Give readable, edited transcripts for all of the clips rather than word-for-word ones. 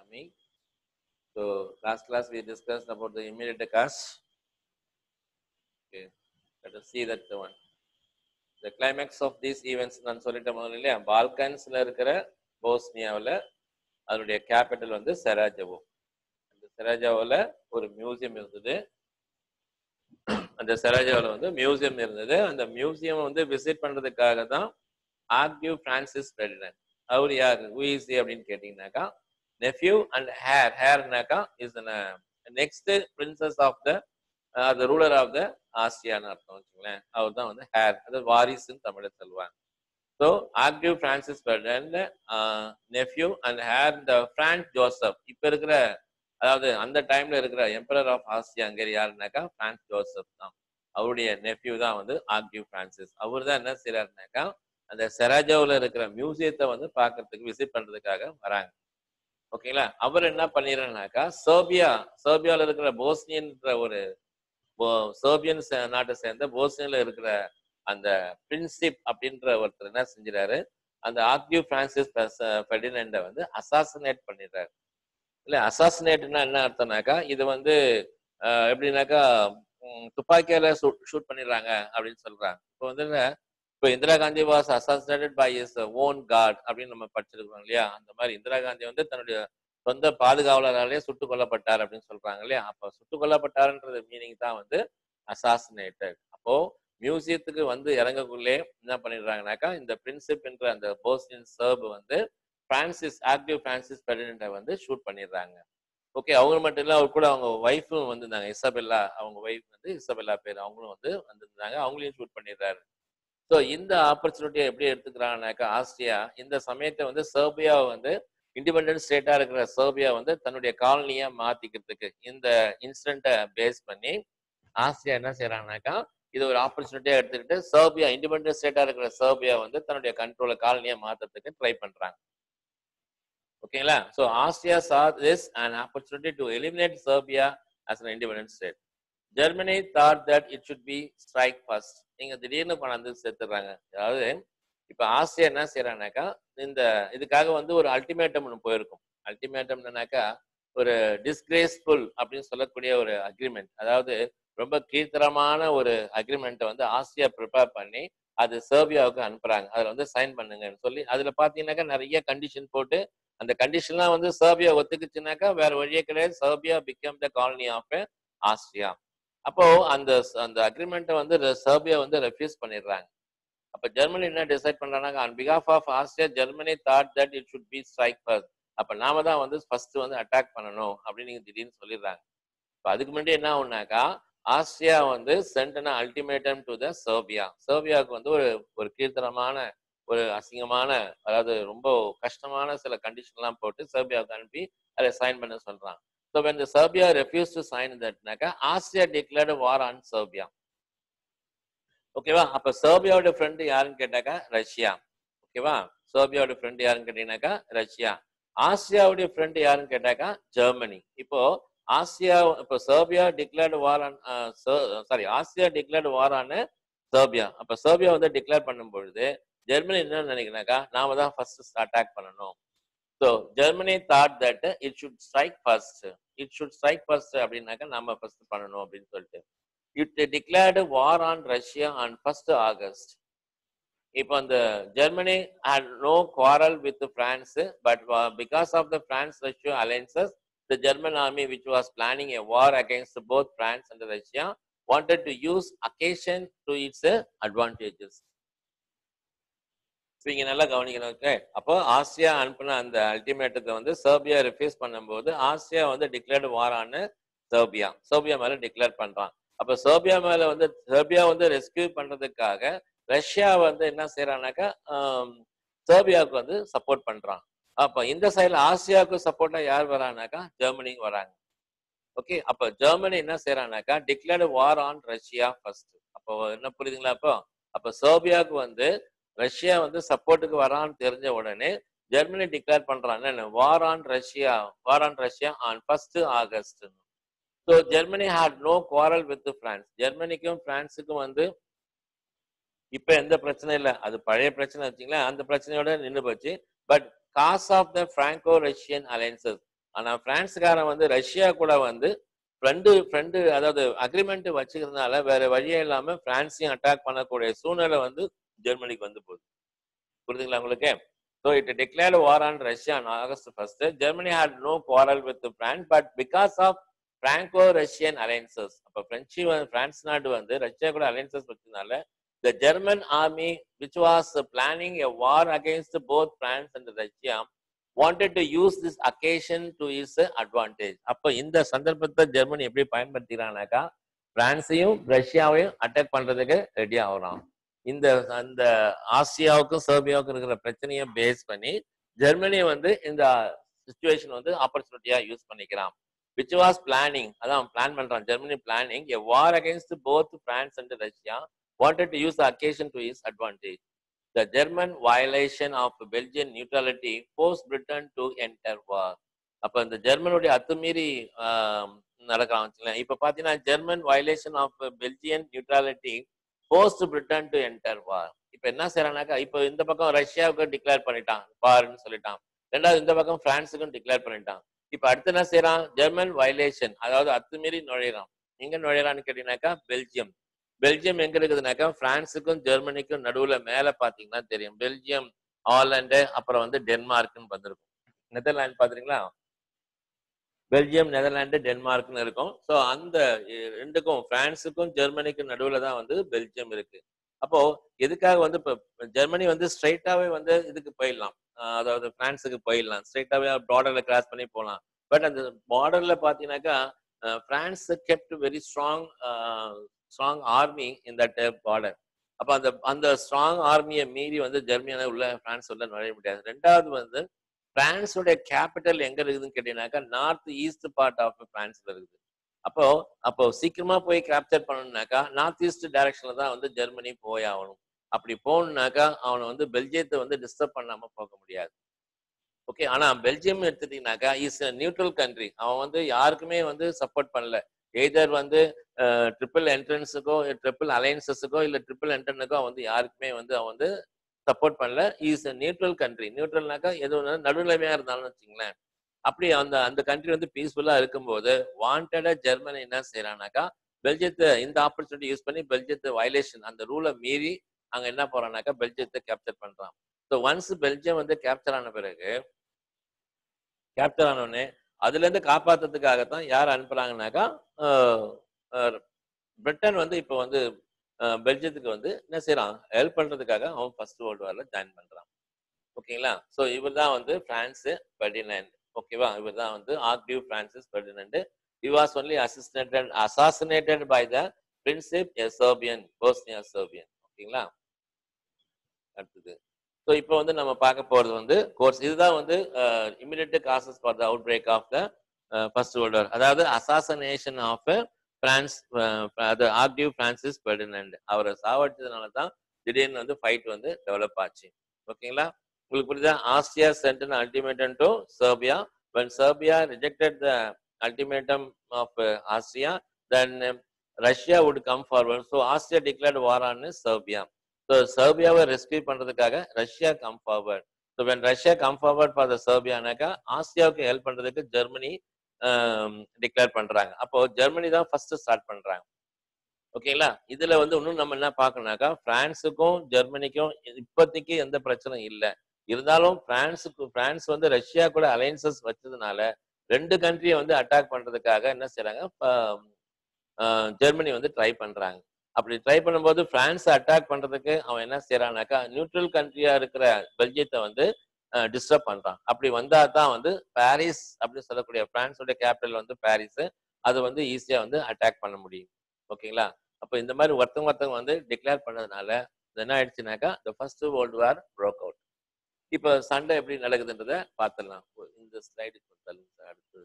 army. So last class we discussed about the immediate cause. Okay, let us see that one. The climax of these events நான் சொல்லிட்ட முதல்ல இல்லையா, பால்கன்ஸ்ல இருக்கிற போஸ்னியாவில் அதனுடைய capital வந்து செராஜவோ. அந்த செராஜாவோல ஒரு மியூசியம் இருந்தது. அந்த செராஜாவில் வந்து மியூசியம் இருந்தது. அந்த மியூசியம் வந்து விசிட் பண்றதுக்காக தான் ஆக்டிவ் பிரான்சிஸ் ஃபெர்டினண்ட். அவர் யார், ஹூ இஸ் ஹி அப்படின்னு கேட்டீங்கன்னாக்கா, நெஃப்யூ அண்ட் ஹேர்னாக்கா is next princess of the ruler of the ஆசியான்னு அர்த்தம் வச்சுங்களேன். அவர் தான் வந்து ஹேர், அதாவது வாரிசுன்னு தமிழை சொல்லுவாங்க. ஸோ ஆக்டிவ் Francis Ferdinand nephew and heir the Franz Joseph. இப்போ இருக்கிற, அதாவது அந்த டைம்ல இருக்கிற எம்பரர் ஆஃப் ஆசியா ஹங்கரி யாருனாக்கா பிரான்ஸ் ஜோசப் தான். அவருடைய நெஃப்யூ தான் வந்து ஆக்டிவ் பிரான்சிஸ். அவர் தான் என்ன செய்யறாருனாக்கா, அந்த செராஜோவில் இருக்கிற மியூசியத்தை வந்து பார்க்கறதுக்கு விசிட் பண்றதுக்காக வராங்க. ஓகேங்களா. அவர் என்ன பண்ணிடுறாருனாக்கா, சர்பியாவில் இருக்கிற போஸ்னியன்ற ஒரு சர்பியன் நாட்டை சேர்ந்த போஸ்னியால இருக்கிற அந்த பிரின்சிப் அப்படின்ற ஒருத்தர் என்ன செஞ்சிடாரு, அந்த ஆக்டிவ் பிரான்சிஸ் ஃபெர்டினண்டை வந்து அசாசினேட் பண்ணிடுறாரு. இல்ல, அசாசினேட்னா என்ன அர்த்தம்னாக்கா, இது வந்து எப்படின்னாக்கா துப்பாக்கியால ஷூட் பண்ணிடுறாங்க அப்படின்னு சொல்றாங்க. இப்போ வந்து இப்போ Indira Gandhi was assassinated by his own guard அப்படின்னு நம்ம படிச்சிருக்கோம் இல்லையா. அந்த மாதிரி இந்திரா காந்தி வந்து தன்னுடைய சொந்த பாதுகாவலராலே சுட்டுக் கொல்லப்பட்டார் அப்படின்னு சொல்றாங்க இல்லையா. அப்போ சுட்டுக் கொல்லப்பட்டாருன்றது மீனிங் தான் வந்து அசாசினேட்டட். அப்போ மியூசியத்துக்கு வந்து இறங்கக்குள்ளே என்ன பண்ணிடுறாங்கனாக்கா, இந்த பிரின்சிப் என்ற அந்த போஸ்னியன் சர்ப் வந்து ஆக்டிவ் பிரான்சிஸ் ஃபெர்டினண்டை வந்து ஷூட் பண்ணிடுறாங்க. ஓகே, அவங்க மட்டும் இல்லை, அவர் கூட அவங்க ஒய்ஃபும் வந்திருந்தாங்க, இசபெல்லா. அவங்க ஒய்ஃப் வந்து இசபெல்லா பேர், அவங்களும் வந்து வந்திருந்தாங்க. அவங்களையும் ஷூட் பண்ணிடுறாரு. ஸோ இந்த ஆப்பர்ச்சுனிட்டியை எப்படி எடுத்துக்கிறாங்கனாக்கா, ஆஸ்திரியா இந்த சமயத்தை வந்து சர்பியாவை வந்து இண்டிபெண்டன்ட் ஸ்டேட்டா இருக்கிற சர்பியா வந்து தன்னுடைய காலனியா மாத்திக்கிறதுக்கு இந்த இன்சிடென்ட்டை பேஸ் பண்ணி ஆஸ்திரியா என்ன செய்யறாங்கனாக்கா, இது ஒரு ஆப்பர்ச்சுனிட்டியா எடுத்துக்கிட்டு சர்பியா இண்டிபெண்டன்ட் ஸ்டேட்டா இருக்கிற சர்பியா வந்து தன்னுடைய கண்ட்ரோல காலனியா மாத்துறதுக்கு ட்ரை பண்றாங்க. ஓகேங்களா. So Austria saw this an opportunity to eliminate Serbia as an independent state. Germany thought that it should be strike first. நீங்க திடீர்னு கொண்டாந்து சேர்த்துறாங்க. அதாவது இப்ப ஆஸ்திரியா என்ன செய்யறாங்கனாக்கா, இந்த இதுக்காக வந்து ஒரு அல்டிமேட்டம் ஒன்று போயிருக்கும். அல்டிமேட்டம் என்னன்னாக்கா, ஒரு டிஸ்கிரேஸ்ஃபுல் அப்படின்னு சொல்லக்கூடிய ஒரு அக்ரிமெண்ட், அதாவது ரொம்ப கீழ்த்தரமான ஒரு அக்ரிமெண்ட்டை வந்து ஆஸ்திரியா ப்ரிப்பேர் பண்ணி அது சர்பியாவுக்கு அனுப்புறாங்க. அதுல வந்து சைன் பண்ணுங்கன்னு சொல்லி, அதுல பாத்தீங்கன்னாக்கா நிறைய கண்டிஷன் போட்டு, அந்த கண்டிஷன்லாம் வந்து சர்பியா ஒத்துக்குச்சுனாக்கா வேற வழியே கிடையாது, Serbia become the colony of Austria. அப்போ அந்த அந்த அக்ரிமெண்ட்டை வந்து சர்பியா வந்து ரெஃப்யூஸ் பண்ணிடுறாங்க. அப்ப ஜெர்மனி என்ன டிசைட் பண்றாங்க, ஆன் பிகாஃப் of Austria Germany thought that it should be strike first. அப்ப நாம தான் வந்து ஃபர்ஸ்ட் வந்து அட்டாக் பண்ணணும் அப்படின்னு நீங்க திடீர்னு சொல்லிடுறாங்க. இப்போ அதுக்கு முன்னாடி என்ன ஆகுனாக்கா, ஆஸ்திரியா வந்து sent ultimatum to the Serbia. சர்பியாவுக்கு வந்து ஒரு கீழ்த்தரமான, ஒரு அசிங்கமான, அதாவது ரொம்ப கஷ்டமான சில கண்டிஷன்லாம் போட்டு சர்பியாவுக்கு அனுப்பி அதை சைன் பண்ண சொல்றாங்க. So when the Serbia refused to sign that, Austria declared war on Serbia. ஓகேவா. அப்ப சர்பியாவோட ஃப்ரெண்ட் யாருன்னு கேட்டாக்கா ரஷ்யா. ஓகேவா. சர்பியாவோட ஃப்ரெண்ட் யாருன்னு கேட்டீங்கன்னாக்கா ரஷ்யா. ஆஸ்திரியாவுடைய ஃப்ரெண்ட் யாருன்னு கேட்டாக்கா ஜெர்மனி. இப்போ Serbia declared war on Austria declared war on Serbia. அப்ப சர்பியா வந்து டிக்ளேர் பண்ணும் பொழுது ஜெர்மனி என்ன நினைக்கிறாக்கா, நாம தான் ஃபர்ஸ்ட் அட்டாக் பண்ணணும். So Germany thought that it should strike first. It should strike first அப்படின்னாக்கா நாம ஃபர்ஸ்ட் பண்ணணும் அப்படின்னு சொல்லிட்டு it declared war on Russia on 1st August. இப்போ அந்த Germany had no quarrel with France, but because of the France-Russia alliances, the German army, which was planning a war against both France and Russia, wanted to use occasion to its advantages. இங்க நல்லா கவனிக்கணும். Okay, அப்போ Austria அனுப்பின அந்த அல்டிமேட்டத்தை வந்து Serbia refuse பண்ணும்போது Austria வந்து டிக்ளேர்டு வாரான்னு சர்பியா மேல டிக்ளேர் பண்றான். அப்ப சர்பியா வந்து ரெஸ்கியூ பண்றதுக்காக ரஷ்யா வந்து என்ன செய்யறானாக்கா, சர்பியாவுக்கு வந்து சப்போர்ட் பண்றான். அப்ப இந்த சைடுல ஆஸ்திரியாவுக்கு சப்போர்ட்டா யார் வரானாக்கா, ஜெர்மனி வராங்க. ஓகே, அப்ப ஜெர்மனி என்ன செய்யறானாக்கா, declared war on Russia first. அப்போ என்ன புரியுதுங்களா? அப்ப சர்பியாவுக்கு வந்து ரஷ்யா வந்து சப்போர்ட்டுக்கு வரான்னு தெரிஞ்ச உடனே ஜெர்மனி டிக்ளேர் பண்றாங்க war on Russia on 1st August. So Germany had no quarrel with France. ஜெர்மனிக்கும் பிரான்ஸுக்கும் வந்து இப்ப எந்த பிரச்சனை இல்லை, அது பழைய பிரச்சனை வச்சுங்களேன், அந்த பிரச்சனையோட நின்று போச்சு. But cause of the Franco Russian alliances, ஆனா பிரான்ஸ்காரன் வந்து ரஷ்யா கூட வந்து ஃப்ரெண்டு அதாவது அக்ரிமெண்ட் வச்சுக்கிறதுனால வேற வழியே இல்லாம பிரான்ஸையும் அட்டாக் பண்ணக்கூடிய சூழ்நிலை வந்து ஜெர்மனிக்கு வந்து போகுது. புரியுதுங்களா உங்களுக்கு? So it declared war on Russia on August 1st. Germany had no quarrel with France, but because of Franco-Russian alliances, அப்ப பிரான்ஸ் நாடு வந்து ரஷ்யா கூட அலையன்சஸ் வச்சதுனால the German army, which was planning a war against both France and Russia, wanted to use this occasion to its advantage. அப்ப இந்த சந்தர்ப்பத்தை Germany எப்படி பயன்படுத்திக்கிறாங்கனாக்கா பிரான்ஸையும் ரஷ்யாவையும் attack பண்றதுக்கு ரெடி ஆகுறான். இந்த அந்த ஆசியாவுக்கும் சர்பியாவுக்கும் இருக்கிற பிரச்சனையை பேஸ் பண்ணி ஜெர்மனி வந்து இந்த சிச்சுவேஷன் வந்து ஆப்பர்ச்சுனிட்டியா யூஸ் பண்ணிக்கிறான். which was planning, அதான் பிளான் பண்றான். Germany planning a war against both France and Russia, wanted to use the occasion to its advantage. The German violation of Belgian neutrality forced Britain to enter war. அப்ப இந்த ஜெர்மனுடைய அத்துமீறி நடக்கலாம் வச்சுக்கலாம். இப்ப பாத்தீங்கன்னா German violation of Belgian neutrality forced Britain to enter war. இப்ப என்ன செய்யறானாக்கா, இப்ப இந்த பக்கம் ரஷ்யாவுக்கு டிக்ளேர் பண்ணிட்டான் வார்ன்னு சொல்லிட்டான். ரெண்டாவது இந்த பக்கம் பிரான்ஸுக்கும் டிக்ளேர் பண்ணிட்டான். இப்ப அடுத்து என்ன செய்யறான், ஜெர்மன் வயலேஷன், அதாவது அத்துமீறி நுழையிறான். எங்க நுழையிறான்னு கேட்டீங்கன்னாக்கா பெல்ஜியம். பெல்ஜியம் எங்க இருக்குதுனாக்கா பிரான்ஸுக்கும் ஜெர்மனிக்கும் நடுவுல மேல பாத்தீங்கன்னா தெரியும் பெல்ஜியம், ஹாலண்டு, அப்புறம் வந்து டென்மார்க்னு வந்திருக்கும். நெதர்லாந்து பாத்துறீங்களா, பெல்ஜியம், நெதர்லாந்து, டென்மார்க்னு இருக்கும். ஸோ அந்த ரெண்டுக்கும் பிரான்ஸுக்கும் ஜெர்மனிக்கும் நடுவுல தான் வந்து பெல்ஜியம் இருக்கு. அப்போ எதுக்காக வந்து இப்போ ஜெர்மனி வந்து ஸ்ட்ரைட்டாவே வந்து இதுக்கு போயிடலாம், அதாவது பிரான்ஸுக்கு போயிடலாம், ஸ்ட்ரைட்டாவே பார்டர்ல கிராஸ் பண்ணி போகலாம். பட் அந்த பார்டர்ல பாத்தீங்கன்னாக்கா France kept very strong army in that border. அப்ப அந்த அந்த ஸ்ட்ராங் ஆர்மியை மீறி வந்து ஜெர்மனியால உள்ள பிரான்ஸ் உள்ள நுழைய முடியாது. ரெண்டாவது வந்து பிரான்ஸோட கேபிட்டல் எங்க இருக்குதுன்னு கேட்டீங்கன்னாக்கா நார்த் ஈஸ்ட் பார்ட் ஆஃப் பிரான்ஸ்ல இருக்குது. அப்போ சீக்கிரமா போய் கேப்சர் பண்ணணும்னாக்கா நார்த் ஈஸ்ட் டைரக்ஷன்ல தான் வந்து ஜெர்மனி போய் ஆகணும். அப்படி போகணும்னாக்கா அவனை வந்து பெல்ஜியத்தை வந்து டிஸ்டர்ப் பண்ணாம போக முடியாது. ஓகே, ஆனா பெல்ஜியம் எடுத்துட்டீங்கன்னாக்கா இஸ் நியூட்ரல் கண்ட்ரி. அவன் வந்து யாருக்குமே வந்து சப்போர்ட் பண்ணல. எய்தர் வந்து ட்ரிபிள் என்ட்ரன்ஸுக்கோ ட்ரிபிள் அலையன்சஸுக்கோ இல்ல ட்ரிபிள் என்ட்ரனுக்கோ வந்து யாருக்குமே வந்து அவன் வந்து சப்போர்ட் பண்ணல. Is neutral country. நியூட்ரல்னாக்கா எதுவும் நடுநிலைமையா இருந்தாலும் வச்சுங்களேன். அப்படி அந்த அந்த கண்ட்ரி வந்து பீஸ்ஃபுல்லா இருக்கும்போது வாண்டடா ஜெர்மனி என்ன செய்யறானாக்கா பெல்ஜியத்தை இந்த ஆப்பர்ச்சுனிட்டி யூஸ் பண்ணி பெல்ஜியத்தை வயலேஷன் அந்த ரூலை மீறி அங்க என்ன போறானாக்கா பெல்ஜியத்தை கேப்சர் பண்றான். ஸோ ஒன்ஸ் பெல்ஜியம் வந்து கேப்சர் ஆன பிறகு கேப்சர் ஆனோடனே அதுல இருந்து காப்பாத்துறதுக்காகத்தான் யார் அனுப்புறாங்கனாக்கா பிரிட்டன் வந்து இப்போ வந்து பெல்ஜியத்துக்கு வந்து என்ன செய்யறான், ஹெல்ப் பண்றதுக்காக அவன் ஃபர்ஸ்ட் வேர்ல்டு வார்ல ஜாயின் பண்றான். ஓகேங்களா. ஸோ இவர் தான் வந்து பிரான்ஸ் பெர்டினண்ட். ஓகேவா, இவர் தான் வந்து Archduke Francis Ferdinand. He was only assassinated by the Principe, a Serbian, Bosnia Serbian. ஓகேங்களா. அடுத்தது ஸோ இப்போ வந்து நம்ம பார்க்க போறது வந்து கோர்ஸ் இதுதான் வந்து immediate causes for the outbreak of the first world war. அதாவது அசாசனேஷன் ஆஃப் பிரான்ஸ், அது ஆர்க்டிவ் பிரான்சிஸ் பெர்டினண்ட். அவரை சாவடிச்சதுனால தான் திடீர்னு வந்து ஃபைட் வந்து டெவலப் ஆச்சு. ஓகேங்களா, உங்களுக்கு புரியுதா? Austria sent an ultimatum to Serbia. When Serbia rejected the ultimatum of Austria, then Russia would come forward. So Austria declared war on Serbia. So Serbiaவை ரெஸ்கியூ பண்றதுக்காக Russia come forward. So when Russia come forward for the Serbiaனாக்கா ஆஸ்ட்ரியாவுக்கு help பண்றதுக்கு Germany declare பண்றாங்க. அப்போ Germany தான் first start பண்றாங்க. ஓகேங்களா. இதுல வந்து இன்னும் நம்ம என்ன பார்க்கணும்னாக்கா பிரான்ஸுக்கும் ஜெர்மனிக்கும் இப்போதைக்கு எந்த பிரச்சனையும் இல்லை. இருந்தாலும் பிரான்ஸ் வந்து ரஷ்யா கூட அலையன்சஸ் வச்சதுனால ரெண்டு கண்ட்ரியை வந்து அட்டாக் பண்றதுக்காக என்ன செய்யறாங்க, ஜெர்மனி வந்து ட்ரை பண்றாங்க. அப்படி ட்ரை பண்ணும்போது பிரான்ஸ் அட்டாக் பண்றதுக்கு அவன் என்ன செய்யறான்னாக்கா நியூட்ரல் கண்ட்ரியா இருக்கிற பெல்ஜியத்தை வந்து டிஸ்டர்ப் பண்றான். அப்படி வந்தா தான் வந்து பாரிஸ் அப்படின்னு சொல்லக்கூடிய பிரான்ஸோட கேபிட்டல் வந்து பாரிஸ், அது வந்து ஈஸியா வந்து அட்டாக் பண்ண முடியும். ஓகேங்களா. அப்ப இந்த மாதிரி ஒருத்தவங்க வந்து டிக்ளேர் பண்ணதுனால என்ன ஆயிடுச்சுனாக்கா the first world war broke out. இப்ப சண்டை எப்படி நடக்குதுன்றத பார்த்துடலாம். இந்த ஸ்லைடு அடுத்து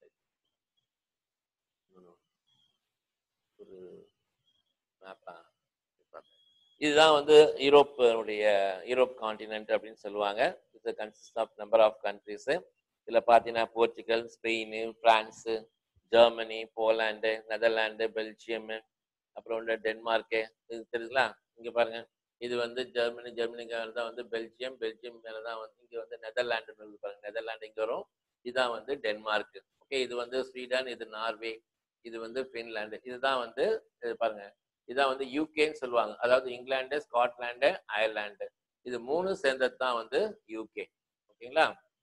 ஒரு மேப்பா. இதுதான் வந்து யூரோப் கான்டினென்ட் அப்படின்னு சொல்லுவாங்க. இது consist of number of countries. இதுல பாத்தீங்கன்னா Portugal, Spain, France, Germany, Poland, Netherlands, Belgium, அப்புறம் டென்மார்க்கு. இது தெரியுங்களா, இங்க பாருங்க. இது வந்து ஜெர்மனிக்கு தான் வந்து பெல்ஜியம் மேலதான் வந்து இங்க வந்து நெதர்லாண்டு பாருங்க. நெதர்லாண்டு இங்க வரும், இதுதான் வந்து டென்மார்க். ஓகே, இது வந்து ஸ்வீடன், இது நார்வே, இது வந்து பின்லாந்து. இதுதான் வந்து பாருங்க, இதான் வந்து யூகேன்னு சொல்லுவாங்க. அதாவது இங்கிலாந்து, ஸ்காட்லாந்து, அயர்லாந்து, இது 3 சேர்ந்தது தான் வந்து யூகே. ஓகேங்களா?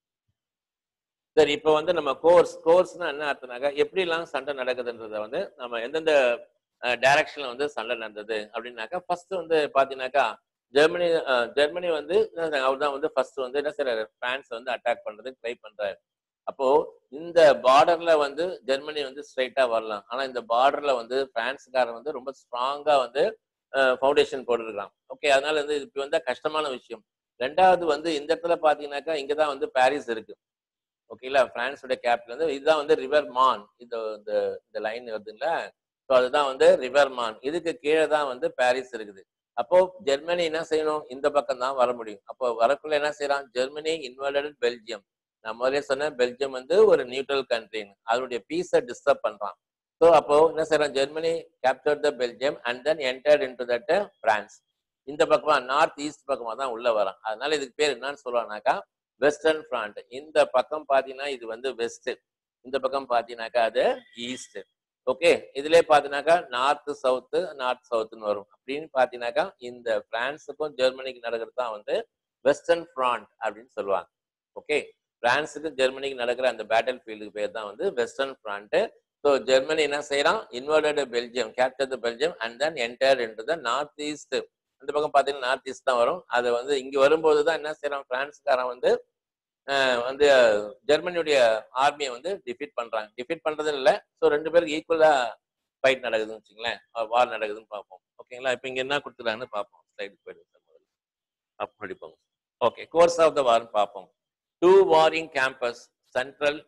சரி, இப்போ வந்து நம்ம கோர்ஸ்னா என்ன அர்த்தம்னாக்கா எப்படிலாம் சண்டை நடக்குதுன்றத வந்து நம்ம எந்தெந்த டைரக்ஷன்ல வந்து சண்டை நடந்தது அப்படின்னாக்கா, ஃபர்ஸ்ட் வந்து பாத்தீங்கன்னாக்கா ஜெர்மனி வந்து அவர் தான் வந்து ஃபர்ஸ்ட் வந்து என்ன செய்யறாரு, பிரான்ஸ் வந்து அட்டாக் பண்றதுக்கு ட்ரை பண்றாரு. அப்போ இந்த பார்டர்ல வந்து ஜெர்மனி வந்து ஸ்ட்ரைட்டா வரலாம். ஆனா இந்த பார்டர்ல வந்து பிரான்ஸ்காரன் வந்து ரொம்ப ஸ்ட்ராங்கா வந்து ஃபவுண்டேஷன் போட்டுருக்கான். ஓகே, அதனால வந்து இப்படி வந்தா கஷ்டமான விஷயம். ரெண்டாவது வந்து இந்த இடத்துல பாத்தீங்கன்னாக்கா இங்கதான் வந்து பாரிஸ் இருக்கு. ஓகேங்களா, பிரான்ஸோட கேபிட்டல் வந்து இதுதான் வந்து ரிவர் மான். இந்த லைன் வருதுங்களா, ஸோ அதுதான் வந்து ரிவர் மான். இதுக்கு கீழே தான் வந்து பாரிஸ் இருக்குது. அப்போ ஜெர்மனி என்ன செய்யணும், இந்த பக்கம் தான் வர முடியும். அப்போ வரக்குள்ள என்ன செய்யறான், ஜெர்மனி இன்வால்வ் பெல்ஜியம். நான் முதலே சொன்னேன் பெல்ஜியம் வந்து ஒரு நியூட்ரல் கண்ட்ரின்னு, அதனுடைய பீஸை டிஸ்டர்ப் பண்றான். ஸோ அப்போ என்ன செய்யறான், Germany capture the Belgium and then entered into that France. இந்த பக்கமா நார்த் ஈஸ்ட் பக்கமா தான் உள்ள வரான். அதனால இதுக்கு பேர் என்னன்னு சொல்லுவாங்கனாக்கா வெஸ்டர்ன் ஃப்ரண்ட். இந்த பக்கம் பாத்தீங்கன்னா இது வந்து வெஸ்ட், இந்த பக்கம் பாத்தீங்கன்னாக்கா அது ஈஸ்ட். ஓகே, இதுலயே பாத்தீங்கன்னாக்கா நார்த் சவுத்னு வரும். அப்படின்னு பாத்தீங்கன்னாக்கா இந்த பிரான்ஸுக்கும் ஜெர்மனிக்கு நடக்கிறது தான் வந்து வெஸ்டர்ன் ஃப்ரண்ட் அப்படின்னு சொல்லுவாங்க. ஓகே, பிரான்ஸுக்கு ஜெர்மனிக்கு நடக்கிற அந்த பேட்டில் ஃபீல்டுக்கு பேர் தான் வந்து வெஸ்டர்ன் ஃப்ரண்ட். ஸோ ஜெர்மனி என்ன செய்யறான், invaded Belgium, capture the Belgium and then enter into the north east. அந்த பக்கம் பாத்தீங்கன்னா நார்த் ஈஸ்ட் தான் வரும். அது வந்து இங்க வரும்போது தான் என்ன செய்யறான், பிரான்ஸ்காரன் வந்து வந்து ஜெர்மனியுடைய ஆர்மியை வந்து டிஃபீட் பண்றாங்க. டிஃபீட் பண்றது இல்லை, ஸோ ரெண்டு பேருக்கு ஈக்குவலா ஃபைட் நடக்குதுன்னு வச்சுங்களேன், வார் நடக்குதுன்னு பார்ப்போம். ஓகேங்களா, இப்போ இங்க என்ன கொடுத்துருக்காங்கன்னு பார்ப்போம். ஸ்லைடு போயிடுங்க சார், முதல்ல அப் படிப்போம். ஓகே, கோர்ஸ் ஆஃப் த வார்னு பார்ப்போம். Two warring camps central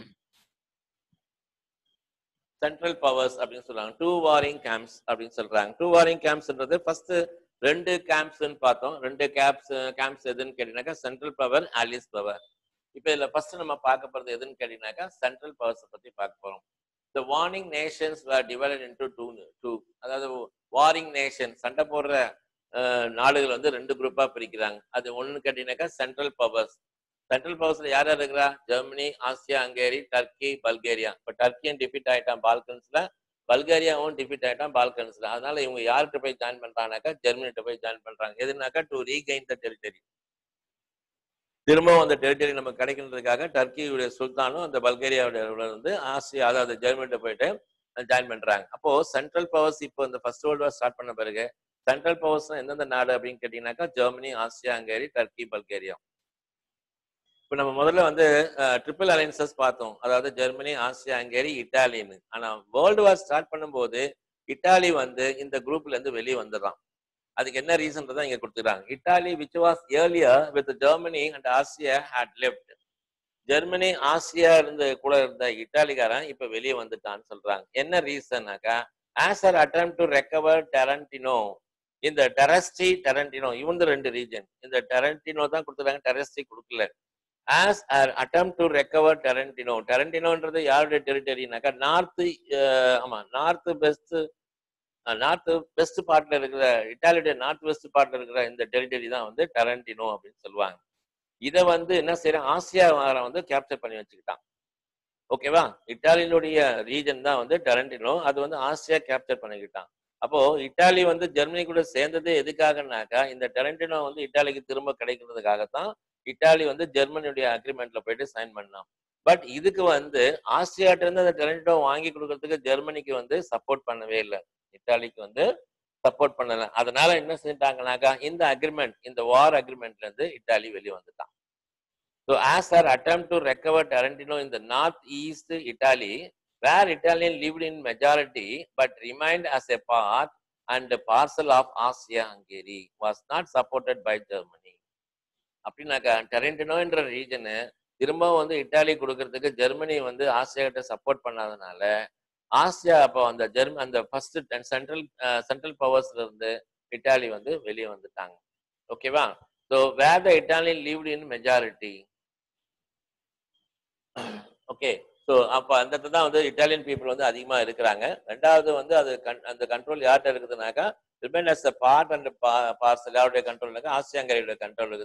powers அப்படின்னு சொல்றாங்க. டூ வாரிங் கேம்ப்ஸ் அப்படின்னு சொல்றாங்க. டூ வாரிங் கேம்ப்ஸ்ன்றது ஃபர்ஸ்ட் ரெண்டு கேம்ப்ஸ்ன்னு பார்த்தோம். ரெண்டு கேம்ப்ஸ் எதுன்னு கேட்டீங்கன்னாக்கா சென்ட்ரல் பவர், ஆலிஸ் பவர். இப்போ இதுல ஃபர்ஸ்ட் நம்ம பார்க்க போறது எதுன்னு கேட்டீங்கன்னாக்கா சென்ட்ரல் பவர்ஸ் பத்தி பார்க்க போறோம். The warring nations were divided into two. அதாவது வாரிங் நேஷன், சண்டை போடுற நாடுகள் வந்து ரெண்டு குரூப்பா பிரிக்கிறாங்க. அது ஒன்னு கேட்டீங்கன்னாக்கா சென்ட்ரல் பவர்ஸ். சென்ட்ரல் பவர்ஸ்ல யார் யார் இருக்கிறா, Germany, Austria, Hungary, Turkey, Bulgaria. இப்போ டர்க்கியும் டிஃபீட் ஆயிட்டான் பால்கன்ஸ்ல, பல்கேரியாவும் டிஃபீட் ஆயிட்டான் பால்கன்ஸ்ல. அதனால இவங்க யார்கிட்ட போய் ஜாயின் பண்றாங்கனாக்கா ஜெர்மனிட்ட போய் ஜாயின் பண்றாங்க. எதுனாக்கா டு ரீகெயின் த டெரிட்டரி. திரும்பவும் அந்த டெரிட்டரி நமக்கு கிடைக்கிறதுக்காக டர்க்கியுடைய சுல்தானும் அந்த பல்கேரியாவுடைய வந்து ஆஸ்திரியா, அதாவது ஜெர்மனிட்ட போயிட்டு ஜாயின் பண்றாங்க. அப்போ சென்ட்ரல் பவர்ஸ் இப்போ இந்த ஃபர்ஸ்ட் வேர்ல்டு வார் ஸ்டார்ட் பண்ண பிறகு சென்ட்ரல் பவர்ஸ் எந்தெந்த நாடு அப்படின்னு கேட்டீங்கன்னாக்கா Germany, Austria, Hungary, Turkey, Bulgaria. இப்போ நம்ம முதல்ல வந்து ட்ரிபிள் அலைன்சஸ் பார்த்தோம், அதாவது ஜெர்மனி, ஆஸ்திரியா, ஹங்கேரி, இட்டாலின்னு. ஆனா வேர்ல்டு வார் ஸ்டார்ட் பண்ணும்போது இட்டாலி வந்து இந்த குரூப்ல இருந்து வெளியே வந்துடுறான். அதுக்கு என்ன ரீசன் தான் இங்க கொடுத்துறாங்க. Italy which was earlier with Germany and Austria had left. Germany, Austria இருந்து கூட இருந்த இட்டாலிக்காரன் இப்ப வெளியே வந்துட்டான்னு சொல்றாங்க. என்ன ரீசன்னாக்கா, as an attempt to recover Trentino, இந்த டெரண்டினோ இவங்க ரெண்டு ரீஜன், இந்த டெரண்டினோ தான் கொடுத்துறாங்க, டெரஸ்ட்ரி கொடுக்கல. As an attempt to recover டெரண்டினோன்றது யாருடைய டெரிட்டரினாக்கா நார்த் வெஸ்ட் பார்ட்ல இருக்கிற இட்டாலியுடைய நார்த் வெஸ்ட் பார்ட்ல இருக்கிற இந்த டெரிட்டரி தான் வந்து டெரண்டினோ அப்படின்னு சொல்லுவாங்க. இதை வந்து என்ன செய்யறான், ஆசியாவாரன் வந்து கேப்சர் பண்ணி வச்சுக்கிட்டான். ஓகேவா, இட்டாலியினுடைய ரீஜன் தான் வந்து டெரண்டினோ, அது வந்து ஆசியா கேப்சர் பண்ணிக்கிட்டான். அப்போ இட்டாலி வந்து ஜெர்மனி கூட சேர்ந்தது எதுக்காகனாக்கா, இந்த டெரண்டினோ வந்து இட்டாலிக்கு திரும்ப கிடைக்கிறதுக்காகத்தான் இட்டாலி வந்து ஜெர்மனியுடைய அக்ரிமெண்ட்ல போயிட்டு சைன் பண்ணான். பட் இதுக்கு வந்து ஆஸ்திரியாட்ட இருந்து அந்த டெரண்டினோ வாங்கி கொடுக்கறதுக்கு ஜெர்மனிக்கு வந்து சப்போர்ட் பண்ணவே இல்லை, இட்டாலிக்கு வந்து சப்போர்ட் பண்ணல. அதனால என்ன செஞ்சிட்டாங்கனாக்கா, இந்த அக்ரிமெண்ட், இந்த வார் அக்ரிமெண்ட்ல இருந்து இட்டாலி வெளியே வந்துட்டான். So as our attempt to recover Tarantino in the northeast Italy, where Italian lived in majority but remained as a part and a parcel of Austria-Hungary, was not supported by Germany. அப்படின்னாக்கா Trentino என்ற region திரும்பவும் வந்து Italy கொடுக்கறதுக்கு Germany வந்து Austria கிட்ட support பண்ணாதனால Austria அப்போ அந்த first central பவர்ஸ்ல இருந்து இட்டாலி வந்து வெளியே வந்துட்டாங்க. ஓகேவா, so where the Italian lived in majority. Okay, so அப்போ அந்த இடத்துல தான் வந்து இட்டாலியன் பீப்புள் வந்து அதிகமாக இருக்கிறாங்க. ரெண்டாவது வந்து அது அந்த கண்ட்ரோல் யார்கிட்ட இருக்குதுனாக்கா remain as a part and parcel யாருடைய கண்ட்ரோல்னாக்கா ஆஸ்திரியா ஹங்கேரியோட கண்ட்ரோல் இருக்குது.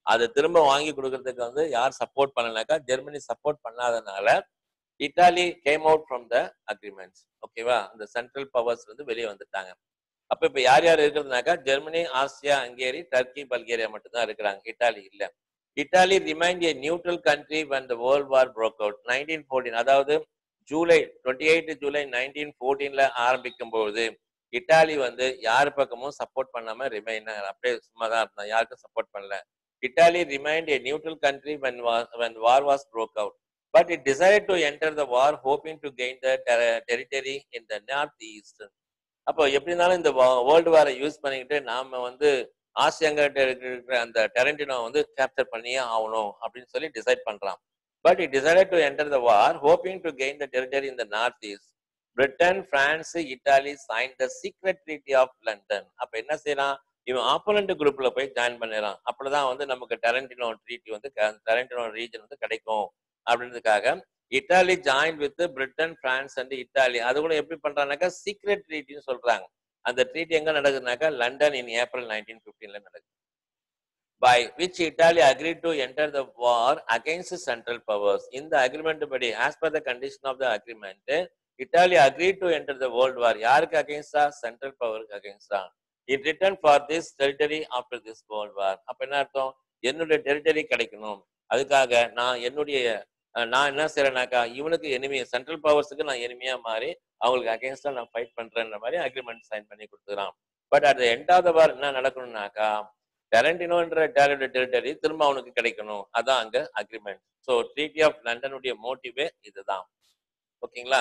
அதை திரும்ப வாங்கி கொடுக்கறதுக்கு வந்து யார் சப்போர்ட் பண்ணலனாக்கா ஜெர்மனி சப்போர்ட் பண்ணாதனால Italy came out from the agreements. ஓகேவா? அந்த சென்ட்ரல் பவர்ஸ் வந்து வெளியே வந்துட்டாங்க. அப்ப இப்ப யார் யார் இருக்கிறதுனாக்கா Germany, Austria, Hungary, Turkey, Bulgaria மட்டும்தான் இருக்கிறாங்க. இட்டாலி இல்ல. Italy remained a neutral country when the world war broke out 1914. அதாவது ஜூலை 28 ஜூலை 1914ல ஆரம்பிக்கும் போது இட்டாலி வந்து யார் பக்கமும் சப்போர்ட் பண்ணாம ரிமைன் அப்படியே சும்மா தான் இருந்தாங்க, யாருக்கும் சப்போர்ட் பண்ணல. Italy remained a neutral country when war was broke out, but it decided to enter the war hoping to gain the territory in the northeast. அப்போ எப்படி இருந்தாலும் இந்த வேர்ல்டு வாரை யூஸ் பண்ணிக்கிட்டு நாம வந்து ஆசியாங்கிட்ட இருக்கிற அந்த டெரண்டினோ வந்து கேப்சர் பண்ணியே ஆகணும் அப்படின்னு சொல்லி டிசைட் பண்றான். But it decided to enter the war hoping to gain the territory in the north east. Britain, France, Italy sign the secret treaty of London. அப்ப என்ன செய்யலாம், இவன் ஆப்போனன்ட் குரூப்ல போய் ஜாயின் பண்ணிடலாம். அப்படிதான் வந்து நமக்கு டெரண்டினோ ட்ரீட்டி வந்து டெரண்டினோ ரீஜன் வந்து கிடைக்கும் அப்படின்றதுக்காக Italy join with Britain, France and Italy. அது கூட எப்படி பண்றாங்கனாக்கா சீக்ரெட் ட்ரீட்டின்னு சொல்றாங்க. அந்த ட்ரீட்டி எங்க நடக்குதுனாக்கா லண்டன் இன் ஏப்ரல் 1915 நடக்குது. By which Italy agreed to enter the war against central powers. இந்த அக்ரிமெண்ட் படி as per the condition of the agreement Italy agreed to enter the world war. யாருக்கு அகைன்ஸ்டா? சென்ட்ரல் பவருக்கு அகைன்ஸ்டா. It return for this territory after this world war. அப்ப என்ன அர்த்தம், என்னுடைய டெரிட்டரி கிடைக்கணும், அதுக்காக நான் என்ன செய்யறேனாக்கா இவனுக்கு எனிமி, சென்ட்ரல் பவர்ஸுக்கு நான் எனிமியா மாறி அவங்களுக்கு அகைன்ஸ்டா நான் ஃபைட் பண்றேன்ற மாதிரி அக்ரிமெண்ட் சைன் பண்ணி கொடுத்துறான். But at end of the war என்ன நடக்கணும்னாக்கா டெரண்டினோன்ற டெரிட்டரி திரும்ப அவனுக்கு கிடைக்கணும். அதான் அங்க அக்ரிமெண்ட். ஸோ ட்ரீட்டி ஆஃப் லண்டனுடைய மோட்டிவே இதுதான். ஓகேங்களா?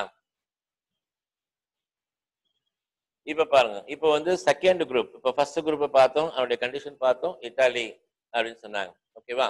இப்ப பாருங்க, இப்ப வந்து செகண்ட் குரூப். இப்ப ஃபர்ஸ்ட் குரூப் பார்த்தோம், அவனுடைய கண்டிஷன் பார்த்தோம், இட்டாலி அப்படின்னு சொன்னாங்க. ஓகேவா?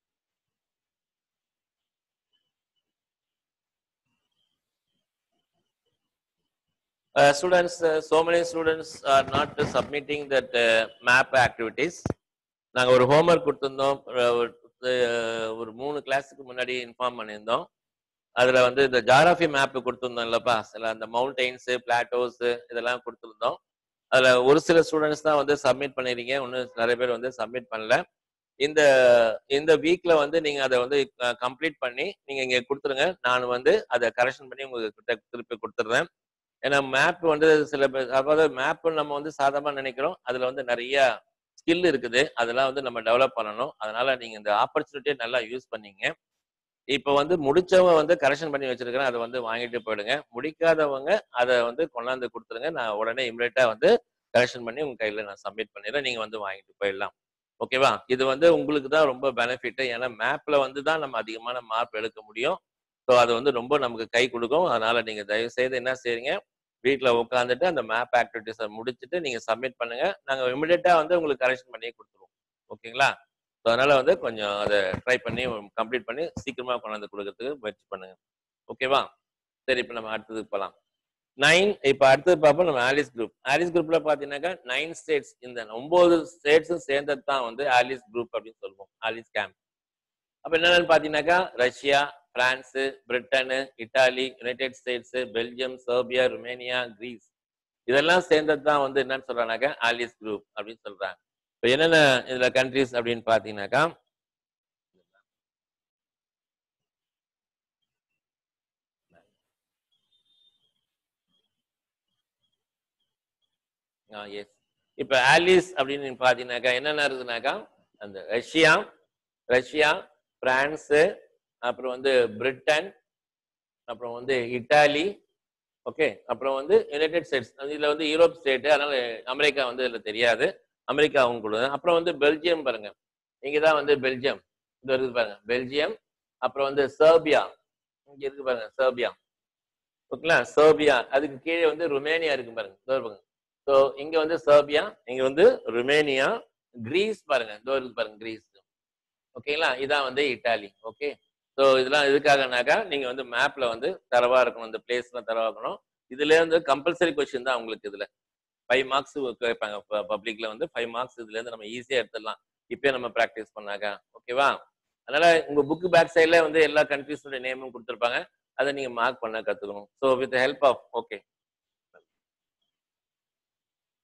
Students, so many students are not submitting that map activities. நாங்கள் ஒரு ஹோம்ஒர்க் கொடுத்துருந்தோம், ஒரு 3 கிளாஸுக்கு முன்னாடி இன்ஃபார்ம் பண்ணியிருந்தோம். அதில் வந்து இந்த ஜாகிரபி மேப் கொடுத்துருந்தோம் இல்லப்பா, சில அந்த மவுண்டெயின்ஸு, பிளாட்டோஸு இதெல்லாம் கொடுத்துருந்தோம். அதில் ஒரு சில ஸ்டூடெண்ட்ஸ் தான் வந்து சப்மிட் பண்ணிருக்கீங்க, இன்னும் நிறைய பேர் வந்து சப்மிட் பண்ணல. இந்த வீக்ல வந்து நீங்க அதை வந்து கம்ப்ளீட் பண்ணி நீங்க இங்க கொடுத்துருங்க. நான் வந்து அதை கரெக்ஷன் பண்ணி உங்களுக்கு திருப்பி கொடுத்துட்றேன். ஏன்னா மேப் வந்து சில பேர், அதாவது மேப் நம்ம வந்து சாதாரணமா நினைக்கிறோம், அதுல வந்து நிறைய ஸ்கில் இருக்குது, அதெல்லாம் வந்து நம்ம டெவலப் பண்ணணும். அதனால நீங்க இந்த ஆப்பர்ச்சுனிட்டியை நல்லா யூஸ் பண்ணீங்க. இப்ப வந்து முடிச்சவங்க வந்து கரெக்ஷன் பண்ணி வச்சிருக்கிறேன், அதை வந்து வாங்கிட்டு போயிடுங்க. முடிக்காதவங்க அதை வந்து கொண்டாந்து கொடுத்துருங்க, நான் உடனே இமிடியேட்டா வந்து கரெக்ஷன் பண்ணி உங்க கையில நான் சப்மிட் பண்ணிடுறேன், நீங்க வந்து வாங்கிட்டு போயிடலாம். ஓகேவா? இது வந்து உங்களுக்கு தான் ரொம்ப பெனிஃபிட். ஏன்னா மேப்ல வந்து தான் நம்ம அதிகமான மார்க் எடுக்க முடியும். ஸோ அது வந்து ரொம்ப நமக்கு கை கொடுக்கும். அதனால நீங்க தயவு செய்து என்ன செய்றீங்க, வீட்டில் உட்காந்துட்டு அந்த மேப் ஆக்டிவிட்டிஸை முடிச்சுட்டு நீங்க சப்மிட் பண்ணுங்க. நாங்கள் இமிடியேட்டா வந்து உங்களுக்கு கரெக்ஷன் பண்ணி கொடுத்துருவோம். ஓகேங்களா? ஸோ அதனால வந்து கொஞ்சம் அதை ட்ரை பண்ணி கம்ப்ளீட் பண்ணி சீக்கிரமா கொண்டாந்து கொடுக்கறதுக்கு முயற்சி பண்ணுங்க. ஓகேவா? சரி, இப்போ நம்ம அடுத்ததுக்கு போகலாம். 9. இப்போ அடுத்தது பார்ப்போம் நம்ம ஆலிஸ் குரூப். ஆலிஸ் குரூப்ல பாத்தீங்கன்னாக்கா 9 ஸ்டேட்ஸ், இந்த 9 ஸ்டேட்ஸும் சேர்ந்தது தான் வந்து ஆலிஸ் குரூப் அப்படின்னு சொல்லுவோம், ஆலிஸ் கேம்ப். அப்ப என்னன்னு பாத்தீங்கன்னாக்கா Russia, France, Britain, Italy, United States, Belgium, Serbia, Romania, Greece இதெல்லாம் சேர்ந்தது தான் வந்து என்னன்னு சொல்றாங்கன்னாக்கா ஆலிஸ் குரூப் அப்படின்னு சொல்றாங்க. இப்போ என்னென்ன இதுல கண்ட்ரிஸ் அப்படின்னு பாத்தீங்கன்னாக்கா எஸ், இப்ப ஆலிஸ் அப்படின்னு பாத்தீங்கன்னாக்கா என்னென்ன இருக்குதுனாக்கா அந்த ரஷ்யா, பிரான்ஸ், அப்புறம் வந்து பிரிட்டன், அப்புறம் வந்து இட்டாலி, ஓகே, அப்புறம் வந்து யுனைடெட் ஸ்டேட்ஸ். இதுல வந்து யூரோப் ஸ்டேட், அதனால அமெரிக்கா வந்து இதுல தெரியாது, அமெரிக்கா அவங்க கூட. அப்புறம் வந்து பெல்ஜியம் பாருங்க, இங்கதான் வந்து பெல்ஜியம், இது இருக்குது பாருங்க பெல்ஜியம். அப்புறம் வந்து செர்பியா, இங்க இருக்கு பாருங்க செர்பியா. ஓகேங்களா? செர்பியா, அதுக்கு கீழே வந்து ருமேனியா இருக்கு பாருங்க. ஸோ இங்க வந்து செர்பியா, இங்க வந்து ருமேனியா, கிரீஸ் பாருங்க, இருக்கு பாருங்க கிரீஸ். ஓகேங்களா? இதான் வந்து இட்டாலி. ஓகே, ஸோ இதெல்லாம் எதுக்காகனாக்கா நீங்க வந்து மேப்ல வந்து தரவா இருக்கணும், இந்த பிளேஸ்லாம் தரவா இருக்கணும். இதுல இருந்து கம்பல்சரி கொஸ்டின் தான் உங்களுக்கு. இதுல 5 மார்க்ஸ் கேட்பாங்க. பப்ளிக்ல வந்து 5 மார்க்ஸ் இதுல இருந்து நம்ம ஈஸியா எடுத்துடலாம் இப்பயே நம்ம ப்ராக்டிஸ் பண்ணாக்கா. ஓகேவா? அதனால உங்க புக் பேக் சைட்ல வந்து எல்லா கண்ட்ரீஸோட நேமும் கொடுத்துருப்பாங்க, அதை நீங்க மார்க் பண்ண கத்துக்கணும். So with help of, okay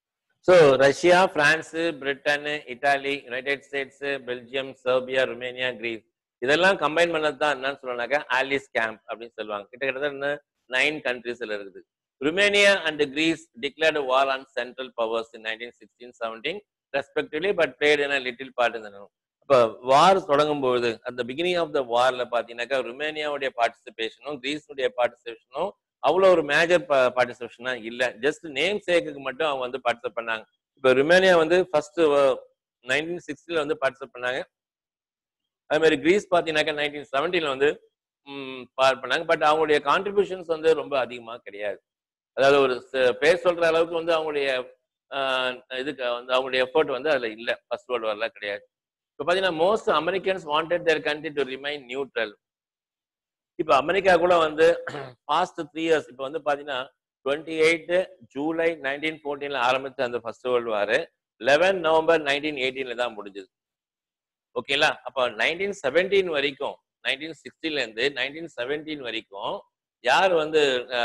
so Russia, France, Britain, Italy, United States, Belgium, Serbia, Romania, Greece இதெல்லாம் கம்பைன் பண்ணது தான் என்னன்னு சொல்லுவாங்க ஆலிஸ் கேம்ப் அப்படின்னு சொல்லுவாங்க. கிட்டத்தட்ட 9 கண்ட்ரீஸ்ல இருக்குது. Romania and Greece declared war on central powers in 1916-17 respectively but played in little part in. இப்போ வார் தொடங்கும் பொழுது அந்த பிகினிங் ஆஃப் த வார்ல பாத்தீங்கன்னாக்கா ருமேனியாவுடைய பார்ட்டிசிபேஷனும் கிரீஸுடைய பார்ட்டிசிபேஷனும் அவ்வளோ ஒரு மேஜர் பார்ட்டிசிபேஷனா இல்ல. ஜஸ்ட் நேம் சேக்குக்கு மட்டும் அவங்க வந்து பார்ட்டிசிபேட் பண்ணாங்க. இப்போ ருமேனியா வந்து ஃபர்ஸ்ட் 1960 வந்து பார்ட்டிசிபேட் பண்ணாங்க. அதே மாதிரி கிரீஸ் பாத்தீங்கன்னாக்கா 1970 வந்து பண்ணாங்க. பட் அவங்களுடைய கான்ட்ரிபியூஷன்ஸ் வந்து ரொம்ப அதிகமா கிடையாது. அதாவது ஒரு பேர் சொல்ற அளவுக்கு வந்து அவங்களுடைய இதுக்கு வந்து அவங்களுடைய எஃபர்ட் வந்து அதுல இல்ல. ஃபர்ஸ்ட் வேர்ல்டு வார்ல கிடையாது. இப்போ பாத்தீங்கன்னா most Americans wanted their country to remain neutral. இப்போ அமெரிக்கா கூட வந்து பாஸ்ட் 3 இயர்ஸ் இப்போ வந்து பாத்தீங்கன்னா 28 ஜூலை 1914 ஆரம்பிச்ச அந்த ஃபர்ஸ்ட் வேர்ல்டு வார் 11 நவம்பர் 1918 தான் முடிஞ்சது. ஓகேங்களா? அப்போ 1917 வரைக்கும் 1960 இருந்து 1917 வரைக்கும் யார் வந்து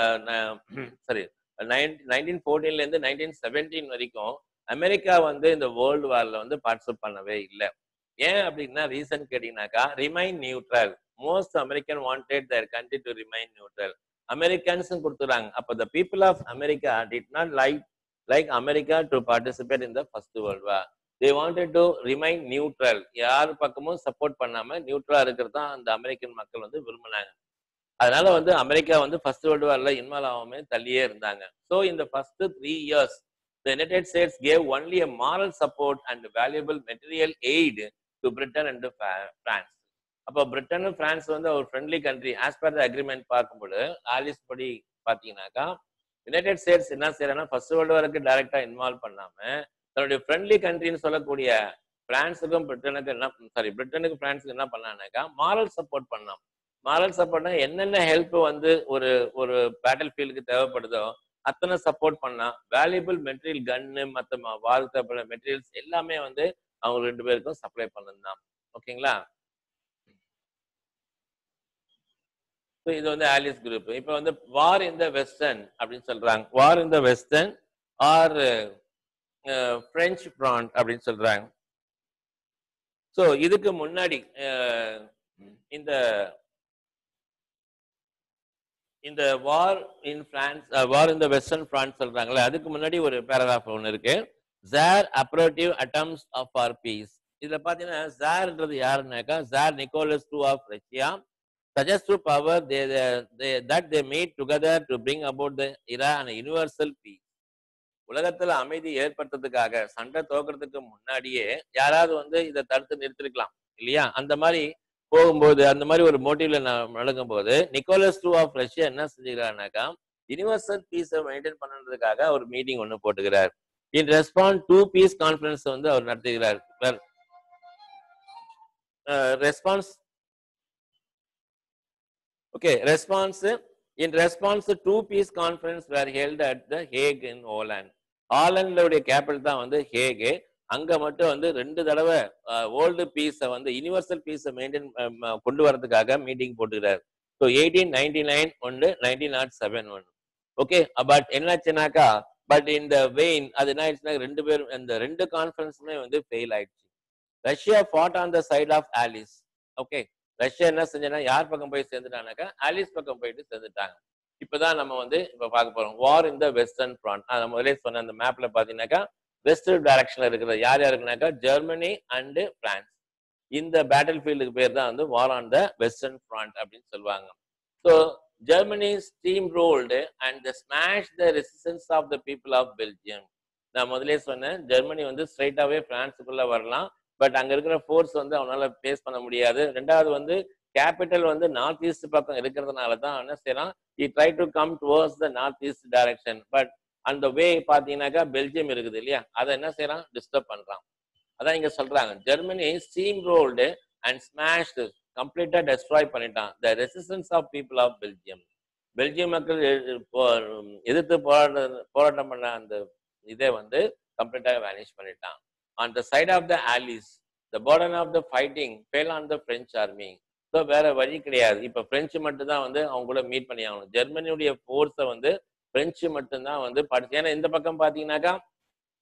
சாரி 1914 இருந்து 1917 வரைக்கும் அமெரிக்கா வந்து இந்த வேர்ல்டு வார்ல வந்து பார்ட்டிசிபேட் பண்ணவே இல்லை. ஏன் அப்படின்னா ரீசன் கேட்டீங்கன்னாக்கா remain neutral. Most American wanted their country to remain neutral. Americans கொடுத்துறாங்க. அப்போ the people of America did not like America to participate in the first world war. They wanted to remain neutral. யார் பக்கமும் support பண்ணாம நியூட்ரலா இருக்கிறது தான் அந்த American மக்கள் வந்து விரும்பினாங்க. அதனால வந்து அமெரிக்கா வந்து ஃபர்ஸ்ட் வேர்ல்டு வார்ல இன்வால்வ் ஆகாம தள்ளியே இருந்தாங்க. ஸோ இந்த first 3 years the United States gave only a moral support and valuable material aid to Britain and France. அப்போ பிரிட்டன் பிரான்ஸ் வந்து ஒரு friendly country as per the agreement பார்க்கும்போது allies படி பார்த்தீங்கன்னாக்கா யுனைடெட் ஸ்டேட்ஸ் என்ன செய்யறாங்கன்னா ஃபர்ஸ்ட் வேர்ல்டு வாருக்கு டைரக்டா involve பண்ணாம தன்னுடைய ஃப்ரெண்ட்லி கண்ட்ரின்னு சொல்லக்கூடிய பிரான்ஸுக்கும் பிரிட்டனுக்கு பிரிட்டனுக்கு பிரான்ஸுக்கு என்ன பண்ணானாக்கா மாரல் சப்போர்ட் பண்ணான். மாரல் சப்போர்ட்னா என்னென்ன ஹெல்ப் வந்து ஒரு ஒரு பேட்டில் ஃபீல்டுக்கு தேவைப்படுதோ அத்தனை சப்போர்ட் பண்ணா. வேல்யூபிள் மெட்டீரியல் கன்னு மற்ற வாழ்க்கை மெட்டீரியல்ஸ் எல்லாமே வந்து அவங்க 2 பேருக்கும் சப்ளை பண்ணதுதான். ஓகேங்களா? இது வந்து ஆலிஸ் குரூப். இப்ப வந்து வார் இன் த வெஸ்டர்ன் அப்படின்னு சொல்றாங்க. War in the western or French front அப்படின்னு சொல்றாங்க. ஸோ இதுக்கு முன்னாடி இந்த இந்த war in France war in the western France சொல்றாங்களே அதுக்கு முன்னாடி ஒரு பேராகிராஃப் ஒன்று இருக்கு. Tsar abortive attempts of for peace. இதுல பாத்தீங்கன்னா ஜார்ன்றது யாருன்னாக்கா Tsar Nicholas II of Russia suggests to power that they meet together to bring about the era and universal peace. உலகத்துல அமைதி ஏற்படுத்துறதுக்காக சண்டை தோக்கிறதுக்கு முன்னாடியே யாராவது வந்து இதை தடுத்து நிறுத்திருக்கலாம் இல்லையா? அந்த மாதிரி போகும்போது அந்த மாதிரி ஒரு மோட்டிவ்ல நடக்கும் போது நிக்கோலஸ் II ஆஃப் ரஷ்யா என்ன செஞ்சுக்கிறாருனாக்கா யூனிவர்சல் பீஸை மெயின்டைன் பண்ணுறதுக்காக ஒரு மீட்டிங் ஒன்று போட்டுக்கிறார். இன் ரெஸ்பான்ஸ் 2 பீஸ் கான்ஃபரன்ஸ் வந்து அவர் நடத்துகிறார். Response Okay, in response, 2 peace conference were held at the Hague in Holland. ஹாலண்ட்லோடைய கேபிட்டல் தான் வந்து ஹேகு. அங்க மட்டும் வந்து 2 தடவை வேர்ல்டு பீஸை வந்து யூனிவர்சல் பீஸை மெயின்டைன் கொண்டு வரதுக்காக மீட்டிங் போட்டுக்கிறார். ஸோ 1899 ஒன்று 1907 ஒன்று. ஓகே, பட் என்னாச்சுனாக்கா பட் இந்த வெயின் அது என்ன ஆயிடுச்சுன்னா 2 பேரும் இந்த 2 கான்ஃபரன்ஸுமே வந்து ஃபெயில் ஆயிடுச்சு. Russia fought on the side of allies. Okay, Russia என்ன செஞ்சா யார் பக்கம் போய் சேர்ந்துட்டானாக்கா ஆலிஸ் பக்கம் போயிட்டு சேர்ந்துட்டாங்க. இப்பதான் நம்ம வந்து இப்ப பார்க்க போறோம் வார் இன் த வெஸ்டர்ன் ஃப்ரண்ட். நான் முதலே சொன்ன அந்த மேப்ல பாத்தீங்கன்னாக்கா வெஸ்டர்ன் டைரக்ஷன்ல இருக்கிறது யார் யாருக்குனாக்கா ஜெர்மனி அண்ட் பிரான்ஸ். இந்த பேட்டில் ஃபீல்டுக்கு பேர் தான் வந்து war on the western front அப்படின்னு சொல்லுவாங்க. So Germany steam rolled and smash the resistance of the people of Belgium. நான் முதலே சொன்னேன் ஜெர்மனி வந்து ஸ்ட்ரைட்டாவே பிரான்ஸுக்குள்ள வரலாம். பட் அங்க இருக்கிற ஃபோர்ஸ் வந்து அவனால பேஸ் பண்ண முடியாது. 2வது வந்து கேபிட்டல் வந்து நார்த் ஈஸ்ட் பக்கம் இருக்கிறதுனால தான் என்ன செய்யலாம் he tried to come towards the north east direction. But அந்த வே பாத்தீங்கன்னாக்கா பெல்ஜியம் இருக்குது இல்லையா, அதை என்ன செய்யறான் டிஸ்டர்ப் பண்றான். அதான் இங்க சொல்றாங்க Germany steam rolled and smashed completely destroy பண்ணிட்டான் the resistance of people of Belgium. Belgium மக்கள் எதிர்த்து போராட்டம் பண்ண அந்த இதை வந்து கம்ப்ளீட்டா வேனிஷ் பண்ணிட்டான். On the side of the allies, the burden of the fighting fell on the French army. So வேற வழி கிடையாது. இப்ப பிரெஞ்சு மட்டும் தான் வந்து அவங்க கூட மீட் பண்ணி ஆகணும். ஜெர்மனியுடைய ஃபோர்ஸை வந்து பிரெஞ்சு மட்டும்தான் வந்து படிச்சு. ஏன்னா இந்த பக்கம் பாத்தீங்கன்னாக்கா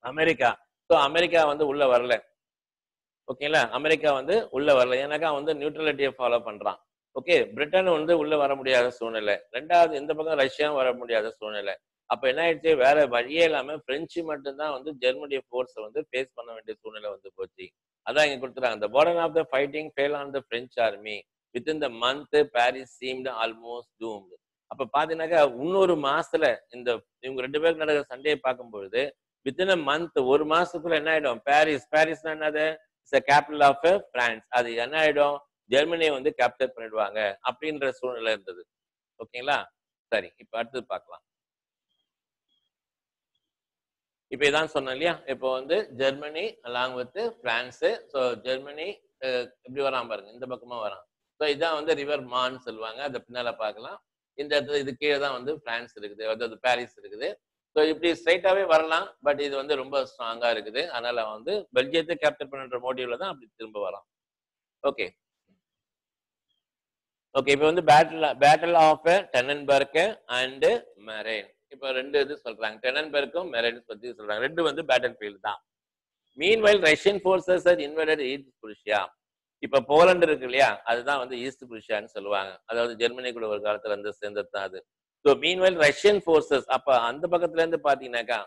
அமெரிக்கா. ஸோ அமெரிக்கா வந்து உள்ள வரல. ஓகேங்களா? அமெரிக்கா வந்து உள்ள வரல. ஏன்னாக்கா வந்து நியூட்ரலிட்டியை ஃபாலோ பண்றான். ஓகே, பிரிட்டன் வந்து உள்ள வர முடியாத சூழ்நிலை. 2வது இந்த பக்கம் ரஷ்யாவும் வர முடியாத சூழ்நிலை. அப்ப என்ன ஆயிடுச்சு, வேற வழியே இல்லாம பிரெஞ்சு மட்டும்தான் வந்து ஜெர்மனிய ஃபோர்ஸை வந்து ஃபேஸ் பண்ண வேண்டிய சூழ்நிலை வந்து போச்சு. அதான் இங்க கொடுத்துறாங்க. The burden of the fighting fell on the French army. Within the month, Paris seemed almost doomed. அப்ப பாத்தீங்கன்னாக்கா இன்னொரு மாசத்துல இந்த இவங்க 2 பேருக்கு நடக்கிற சண்டையை பார்க்கும்பொழுது வித்தின் அ மந்த், ஒரு மாசத்துக்குள்ள என்ன ஆயிடும், பாரிஸ்னா என்னது, இட்ஸ் கேபிட்டல் ஆஃப் பிரான்ஸ், அது என்ன ஆயிடும், ஜெர்மனியை வந்து கேப்சர் பண்ணிடுவாங்க அப்படின்ற சூழ்நிலை இருந்தது. ஓகேங்களா? சரி, இப்ப அடுத்தது பார்க்கலாம். இப்ப இதான் சொன்னேன் இல்லையா, இப்போ வந்து Germany along with France. So Germany எப்படி வரான் பாருங்க, இந்த பக்கமா வரான். ஸோ இதான் வந்து ரிவர் மான் சொல்லுவாங்க, அதை பின்னால பார்க்கலாம். இந்த இடத்துல இது கீழே தான் வந்து பிரான்ஸ் இருக்குது, அதாவது பாரிஸ் இருக்குது. ஸோ இப்படி ஸ்ட்ரைட்டாவே வரலாம், பட் இது வந்து ரொம்ப ஸ்ட்ராங்கா இருக்குது. அதனால வந்து பெல்ஜியத்தை கேப்சர் பண்ணுற மோட்டிவ்ல தான் அப்படி திரும்ப வரான். ஓகே ஓகே, இப்போ வந்து battle of Tannenberg and Marne. இப்போ 2 இது சொல்றாங்க, டென்னன்பர்க்கும் மெரைன் பத்தி சொல்றாங்க. 2 வந்து பேட்டில் ஃபீல்டு தான். Meanwhile Russian forces had invaded East Prussia. இப்ப போலந்து இருக்கு இல்லையா, அதுதான் வந்து ஈஸ்ட் புருஷியான்னு சொல்லுவாங்க. அதாவது ஜெர்மனி கூட ஒரு காலத்துல வந்து சேர்ந்தது தான் அது. ஸோ மீன்வைல் ரஷ்யன் ஃபோர்ஸஸ், அப்ப அந்த பக்கத்துல இருந்து பாத்தீங்கன்னாக்கா,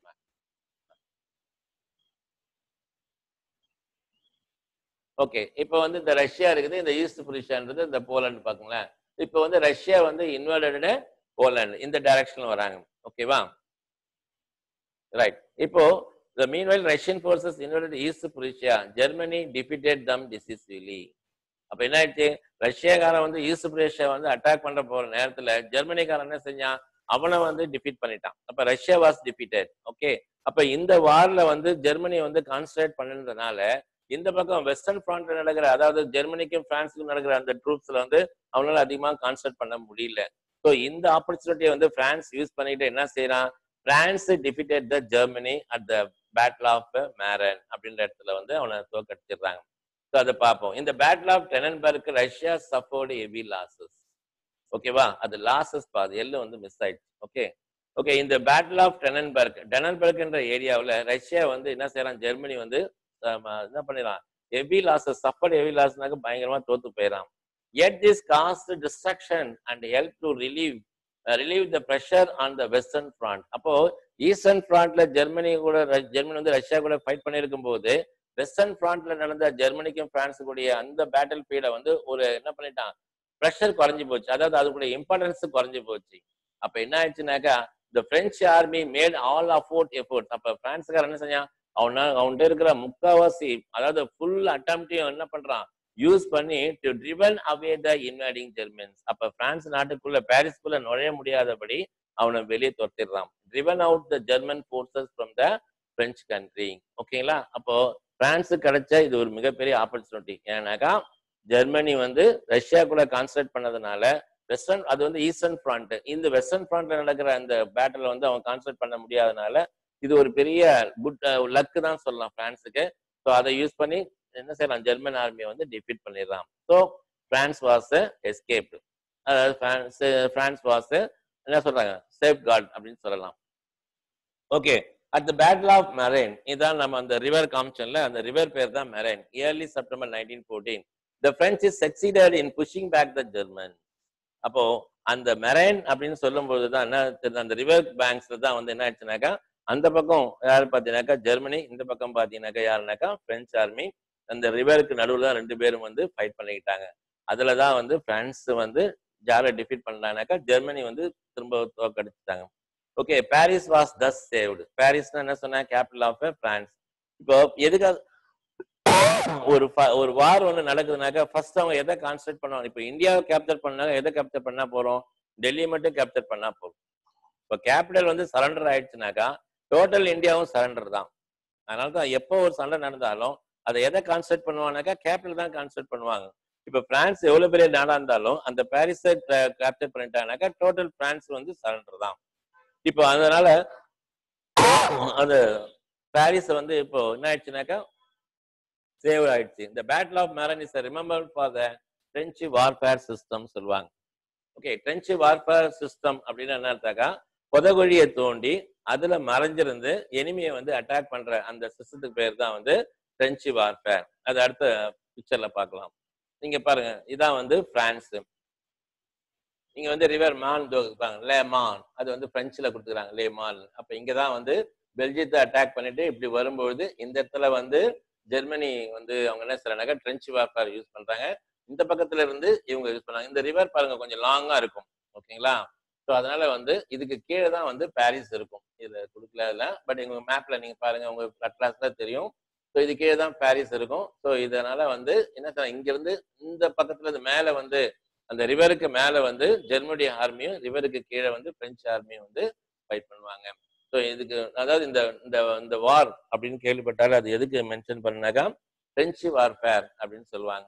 ஓகே, இப்போ வந்து இந்த ரஷ்யா இருக்குது, இந்த ஈஸ்ட் புருஷியான்றது இந்த போலந்து பாக்குங்களேன். இப்போ வந்து ரஷ்யா வந்து இன்வெர்டட் போலந்து இந்த டைரக்ஷன்ல வராங்க. ஓகேவா? ரைட். இப்போ the meanwhile Russian forces invaded East Prussia. Germany defeated them decisively. அப்ப என்ன ஆயிடுச்சு, ரஷ்யாக்காரன் வந்து ஈஸ்ட் பிரேஷியா வந்து அட்டாக் பண்ற போற நேரத்துல ஜெர்மனிக்காரன் என்ன செஞ்சான், அவனை வந்து டிஃபீட் பண்ணிட்டான். அப்ப ரஷ்யா வாஸ் டிஃபீட்டட். ஓகே, அப்ப இந்த வார்ல வந்து ஜெர்மனி வந்து கான்சன்ட்ரேட் பண்ணதுனால இந்த பக்கம் வெஸ்டர்ன் ஃப்ரண்ட்ல நடக்கிற, அதாவது ஜெர்மனிக்கும் பிரான்ஸுக்கும் நடக்கிற அந்த ட்ரூப்ஸ்ல வந்து அவனால அதிகமா கான்சன்ட்ரேட் பண்ண முடியல. ஸோ இந்த ஆப்பர்ச்சுனிட்டியை வந்து பிரான்ஸ் யூஸ் பண்ணிட்டு என்ன செய்யறான், France defeated the Germany at the battle of Marne அப்படின்ற இடத்துல வந்து அவனை தோற்கடிச்சிடுறாங்க. ஸோ அதை பார்ப்போம். இந்த battle of Tannenberg Russia suffered heavy losses. ஓகேவா? அது லாசஸ் பாது எல்லு வந்து மிஸ் ஆயிடுச்சு. ஓகே ஓகே, இந்த பேட்டில் ஆஃப் டெனன்பர்க்ன்ற ஏரியாவில் ரஷ்யா வந்து என்ன செய்யறான், ஜெர்மனி வந்து என்ன பண்ணிடலாம், ஹெவி லாசஸ், சஃபர்டு ஹெவி லாஸ்னாக்க பயங்கரமா தோத்து போயிடறான். Yet this caused destruction and helped to relieve the pressure on the western front. அப்போ ஈஸ்டர்ன் ஃப்ரண்ட்ல ஜெர்மனி வந்து ரஷ்யா கூட ஃபைட் பண்ணிருக்கும் போது வெஸ்டர்ன் ஃப்ரண்ட்ல நடந்த ஜெர்மனிக்கும் பிரான்ஸுக்குடைய அந்த பேட்டில் ஃபீல்ட வந்து ஒரு என்ன பண்ணிட்டான், ப்ரெஷர் குறைஞ்சு போச்சு, அதாவது அதுக்குடைய இம்பார்ட்டன்ஸ் குறைஞ்சு போச்சு. அப்ப என்ன ஆயிடுச்சுனாக்கா, the French army made all efforts. அப்ப பிரான்ஸ்காரன் என்ன செஞ்சான், அவன்கிட்ட இருக்கிற முக்காவாசி, அதாவது ஃபுல் அட்டம்ப்டையும் என்ன பண்றான், யூஸ் பண்ணி to driven away the invading Germans. அப்ப பிரான்ஸ் நாட்டுக்குள்ள பாரிஸ்குள்ள நுழைய முடியாதபடி அவனை வெளியே துரத்திடுறான். driven out the German forces from the French country. ஓகேங்களா? அப்போ பிரான்ஸு கிடைச்ச இது ஒரு மிகப்பெரிய ஆப்பர்ச்சுனிட்டி. ஏன்னாக்கா ஜெர்மனி வந்து ரஷ்யா கூட கான்சன்ட்ரேட் பண்ணதுனால வெஸ்டர்ன், அது வந்து ஈஸ்டர்ன் ஃப்ரண்ட், இந்த வெஸ்டர்ன் ஃப்ரண்ட்ல நடக்கிற அந்த பேட்டில் வந்து அவன் கான்சன்ட்ரேட் பண்ண முடியாதனால இது ஒரு பெரிய குட் லக்கு தான் சொல்லலாம் பிரான்ஸுக்கு. ஸோ அதை யூஸ் பண்ணி என்ன செய்யலாம், ஜெர்மன் ஆர்மியை வந்து டிஃபீட் பண்ணிடலாம். ஸோ பிரான்ஸ் வாஸ் எஸ்கேப்டு, அதாவது பிரான்ஸ் வாஸ் என்ன சொல்றாங்க, சேஃப் கார்டு அப்படின்னு சொல்லலாம். Okay, at the battle of Marne, இதான் நம்ம அந்த ரிவர் காமிச்சோம்ல, அந்த ரிவர் பேர் தான் Marne. Early September 1914 the French succeeded in pushing back the Germans. அப்போ அந்த மெரைன் அப்படின்னு சொல்லும் போதுதான் என்ன, அந்த ரிவர் பேங்க்ஸ்ல தான் வந்து என்ன ஆயிடுச்சுனாக்கா, அந்த பக்கம் யாரு பாத்தீங்கன்னாக்கா ஜெர்மனி, இந்த பக்கம் பாத்தீங்கன்னாக்கா யாருனாக்கா பிரெஞ்சு ஆர்மி. அந்த ரிவருக்கு நடுவில் தான் 2 பேரும் வந்து ஃபைட் பண்ணிக்கிட்டாங்க. அதுலதான் வந்து பிரான்ஸ் வந்து யாரை டிஃபீட் பண்ணாங்கனாக்கா ஜெர்மனி வந்து திரும்ப தோற்கடிச்சிட்டாங்க. Okay, Paris was thus saved. பாரிஸ்னா என்ன சொன்னா, கேபிட்டல் ஆஃப் பிரான்ஸ். இப்போ எதுக்காக ஒரு வார் ஒண்ணு நடக்குதுனாக்கா ஃபர்ஸ்ட் அவங்க எதை கான்சென்ட்ரேட் பண்ணுவாங்க, இப்போ இந்தியாவை கேப்சர் பண்ணாங்க, எதை கேப்சர் பண்ணா போறோம், டெல்லி மட்டும் கேப்சர் பண்ணா போறோம். இப்போ கேபிட்டல் வந்து சரண்டர் ஆயிடுச்சுனாக்கா டோட்டல் இந்தியாவும் சரண்டர் தான். அதனாலதான் எப்போ ஒரு சண்டை நடந்தாலும் அதை எதை கான்சென்ட்ரேட் பண்ணுவாங்கனாக்கா கேபிட்டல் தான் கான்சென்ட்ரேட் பண்ணுவாங்க. இப்ப பிரான்ஸ் எவ்வளவு பெரிய நாடா இருந்தாலும் அந்த பாரிஸை கேப்சர் பண்ணிட்டாங்கனாக்கா டோட்டல் பிரான்ஸ் வந்து சரண்டர் தான். இப்போ அதனால அந்த பாரிஸ் வந்து இப்போ என்ன ஆயிடுச்சுனாக்கா சேவ் ஆயிடுச்சு. இந்த battle of Marne is remembered for the trench warfare system சொல்லுவாங்க. ஓகே, ட்ரென்ச் வார்ஃபேர் சிஸ்டம் அப்படின்னு என்ன எடுத்தாக்கா, புதகுழியை தோண்டி அதுல மறைஞ்சிருந்து எனிமியை வந்து அட்டாக் பண்ற அந்த சிஸ்டத்துக்கு பேர் தான் வந்து பிரெஞ்சு வார்ஃபேர். அது அடுத்த பிக்சர்ல பார்க்கலாம். நீங்க பாருங்க, இதான் வந்து பிரான்ஸ். நீங்க வந்து ரிவர் மான் இருப்பாங்க, லே மான், அது வந்து பிரெஞ்சுல கொடுத்துக்கிறாங்க லே மான். அப்ப இங்கதான் வந்து பெல்ஜியத்தை அட்டாக் பண்ணிட்டு இப்படி வரும்பொழுது இந்த இடத்துல வந்து ஜெர்மனி வந்து அவங்க என்ன செய்யறாங்க, ட்ரென்ச் வார்ஃபேர் யூஸ் பண்றாங்க. இந்த பக்கத்துல இருந்து இவங்க யூஸ் பண்ணாங்க. இந்த ரிவர் பாருங்க கொஞ்சம் லாங்கா இருக்கும், ஓகேங்களா? ஸோ அதனால வந்து இதுக்கு கீழே தான் வந்து பாரிஸ் இருக்கும். இதுல கொடுக்கல அதுல, பட் எங்க மேப்ல நீங்க பாருங்க, உங்க அட்லாஸ்ல தெரியும். ஸோ இது கீழே தான் பாரிஸ் இருக்கும். ஸோ இதனால வந்து என்ன இங்க இருந்து இந்த பக்கத்துல இருந்து மேல வந்து அந்த ரிவருக்கு மேல வந்து ஜெர்மனிய ஆர்மியும், ரிவருக்கு கீழே வந்து பிரெஞ்சு ஆர்மியும் வந்து ஃபைட் பண்ணுவாங்க. ஸோ இதுக்கு அதாவது இந்த இந்த இந்த வார் அப்படின்னு கேள்விப்பட்டாலும் அது எதுக்கு மென்ஷன் பண்ணாக்கா பிரெஞ்சு வார்ஃபேர் அப்படின்னு சொல்லுவாங்க.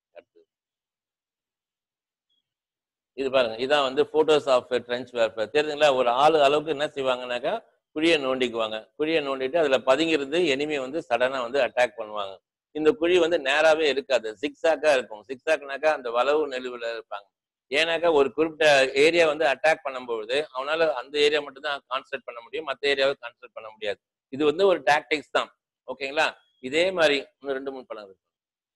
இது பாருங்க, இதான் வந்து போட்டோஸ் ஆஃப் ட்ரென்ச் வார்ஃபேர். தெரியுதுங்களா? ஒரு ஆளு அளவுக்கு என்ன செய்வாங்கன்னாக்கா குழியை நோண்டிக்குவாங்க. குழியை நோண்டிட்டு அதுல பதுங்கிருந்து எனிமையை வந்து சடனா வந்து அட்டாக் பண்ணுவாங்க. இந்த குழி வந்து நேராவே இருக்காது, சிக்ஸாக்கா இருக்கும். சிக்ஸாக்னாக்கா அந்த வளவு நெளிவுல இருப்பாங்க. ஏன்னாக்கா ஒரு குறிப்பிட்ட ஏரியா வந்து அட்டாக் பண்ணும்போது அவனால அந்த ஏரியா மட்டும் தான் கான்சென்ட்ரேட் பண்ண முடியும், மற்ற ஏரியாவை கான்சென்ட்ரேட் பண்ண முடியாது. இது வந்து ஒரு டாக்டிக்ஸ் தான், ஓகேங்களா? இதே மாதிரி இன்னும் 2-3 படம் இருக்கு.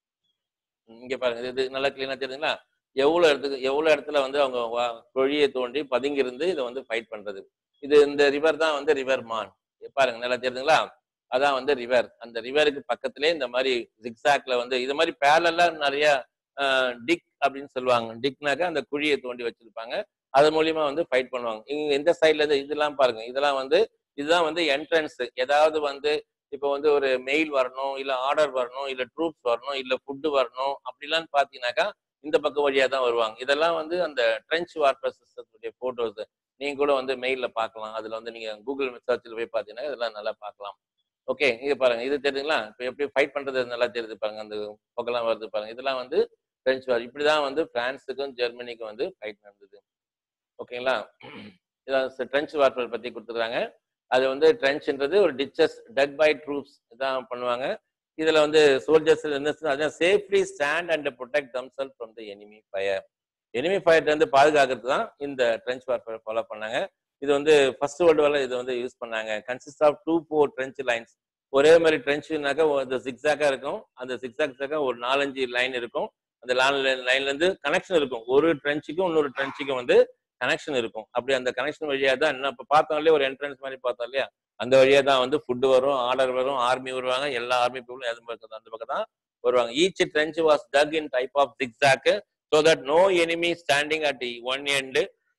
இங்க பாருங்க, இது நல்லா கிளீனா தெரியுதுங்களா? எவ்வளவு இடத்துல வந்து அவங்க குழியை தோண்டி பதுங்கிருந்து இதை வந்து ஃபைட் பண்றது. இது இந்த ரிவர் தான் வந்து ரிவர் மான். பாருங்க நல்லா தெரியுதுங்களா? அதான் வந்து ரிவர். அந்த ரிவருக்கு பக்கத்திலே இந்த மாதிரி ஜிக்ஸாக்ல வந்து இது மாதிரி பேரலா நிறைய டிக் அப்படின்னு சொல்லுவாங்க. டிக்னாக்க அந்த குழியை தோண்டி வச்சிருப்பாங்க. அது மூலியமா வந்து ஃபைட் பண்ணுவாங்க. இங்க இந்த சைட்ல இருந்து இதெல்லாம் பாருங்க, இதெல்லாம் வந்து இதுதான் வந்து என்ட்ரன்ஸ். ஏதாவது வந்து இப்போ வந்து ஒரு மெயில் வரணும், இல்ல ஆர்டர் வரணும், இல்ல ட்ரூப்ஸ் வரணும், இல்ல ஃபுட்டு வரணும், அப்படிலாம் பாத்தீங்கன்னாக்கா இந்த பக்கம் வழியா தான் வருவாங்க. இதெல்லாம் வந்து அந்த ட்ரென்ச் வார்ஃபேர் சிஸ்டத்துடைய போட்டோஸ் நீங்க கூட வந்து மெயில்ல பார்க்கலாம். அதுல வந்து நீங்க கூகுள் சர்ச்ல போய் பாத்தீங்கன்னா இதெல்லாம் நல்லா பார்க்கலாம். ஓகே, இங்க பாருங்க, இது தெரியுதுங்களா? இப்போ எப்படி ஃபைட் பண்றது நல்லா தெரியுது பாருங்க, அந்த புகைலாம் வருது பாருங்க. இதெல்லாம் வந்து பிரெஞ்சு வார். இப்படிதான் வந்து பிரான்ஸுக்கும் ஜெர்மனிக்கும் வந்து ஃபைட் நடந்தது, ஓகேங்களா? இதான் ட்ரென்ச் வார்ஃபேர் பத்தி கொடுத்துருக்காங்க. அது வந்து ட்ரென்ச்ன்றது ஒரு டிச்சஸ் டக் பை ட்ரூப்ஸ் இதான் பண்ணுவாங்க. இதுல வந்து சோல்ஜர்ஸ் என்ன safely stand and protect themselves from the enemy fire. Enemy ஃபயர்ல இருந்து பாதுகாக்கிறதுக்கு தான் இந்த ட்ரென்ச் வார்ஃபேர் ஃபாலோ பண்ணாங்க. இது வந்து ஃபர்ஸ்ட் வேர்ல்டு வார்ல இது வந்து யூஸ் பண்ணாங்க. Consist of 2-4 trench lines. ஒரே மாதிரி ட்ரென்ச்னாக்கா சிக்ஸாக்கா இருக்கும். அந்த சிக்ஸாக்கா ஒரு 4-5 லைன் இருக்கும். அந்த லைன்ல இருந்து கனெக்ஷன் இருக்கும். ஒரு ட்ரென்ச்சுக்கும் இன்னொரு ட்ரென்ச்சுக்கும் வந்து கனெக்ஷன் இருக்கும். அப்படி அந்த கனெக்ஷன் வழியா தான் என்ன இப்ப பார்த்தோம்லே ஒரு என்ட்ரன்ஸ் மாதிரி பார்த்தோம் இல்லையா, அந்த வழியா தான் வந்து ஃபுட் வரும், ஆர்டர் வரும், ஆர்மி வருவாங்க. எல்லா ஆர்மி பீப்புளும் அந்த பக்கம் தான் வருவாங்க. Each trench was dug in type of zigzag so that no enemy standing at one end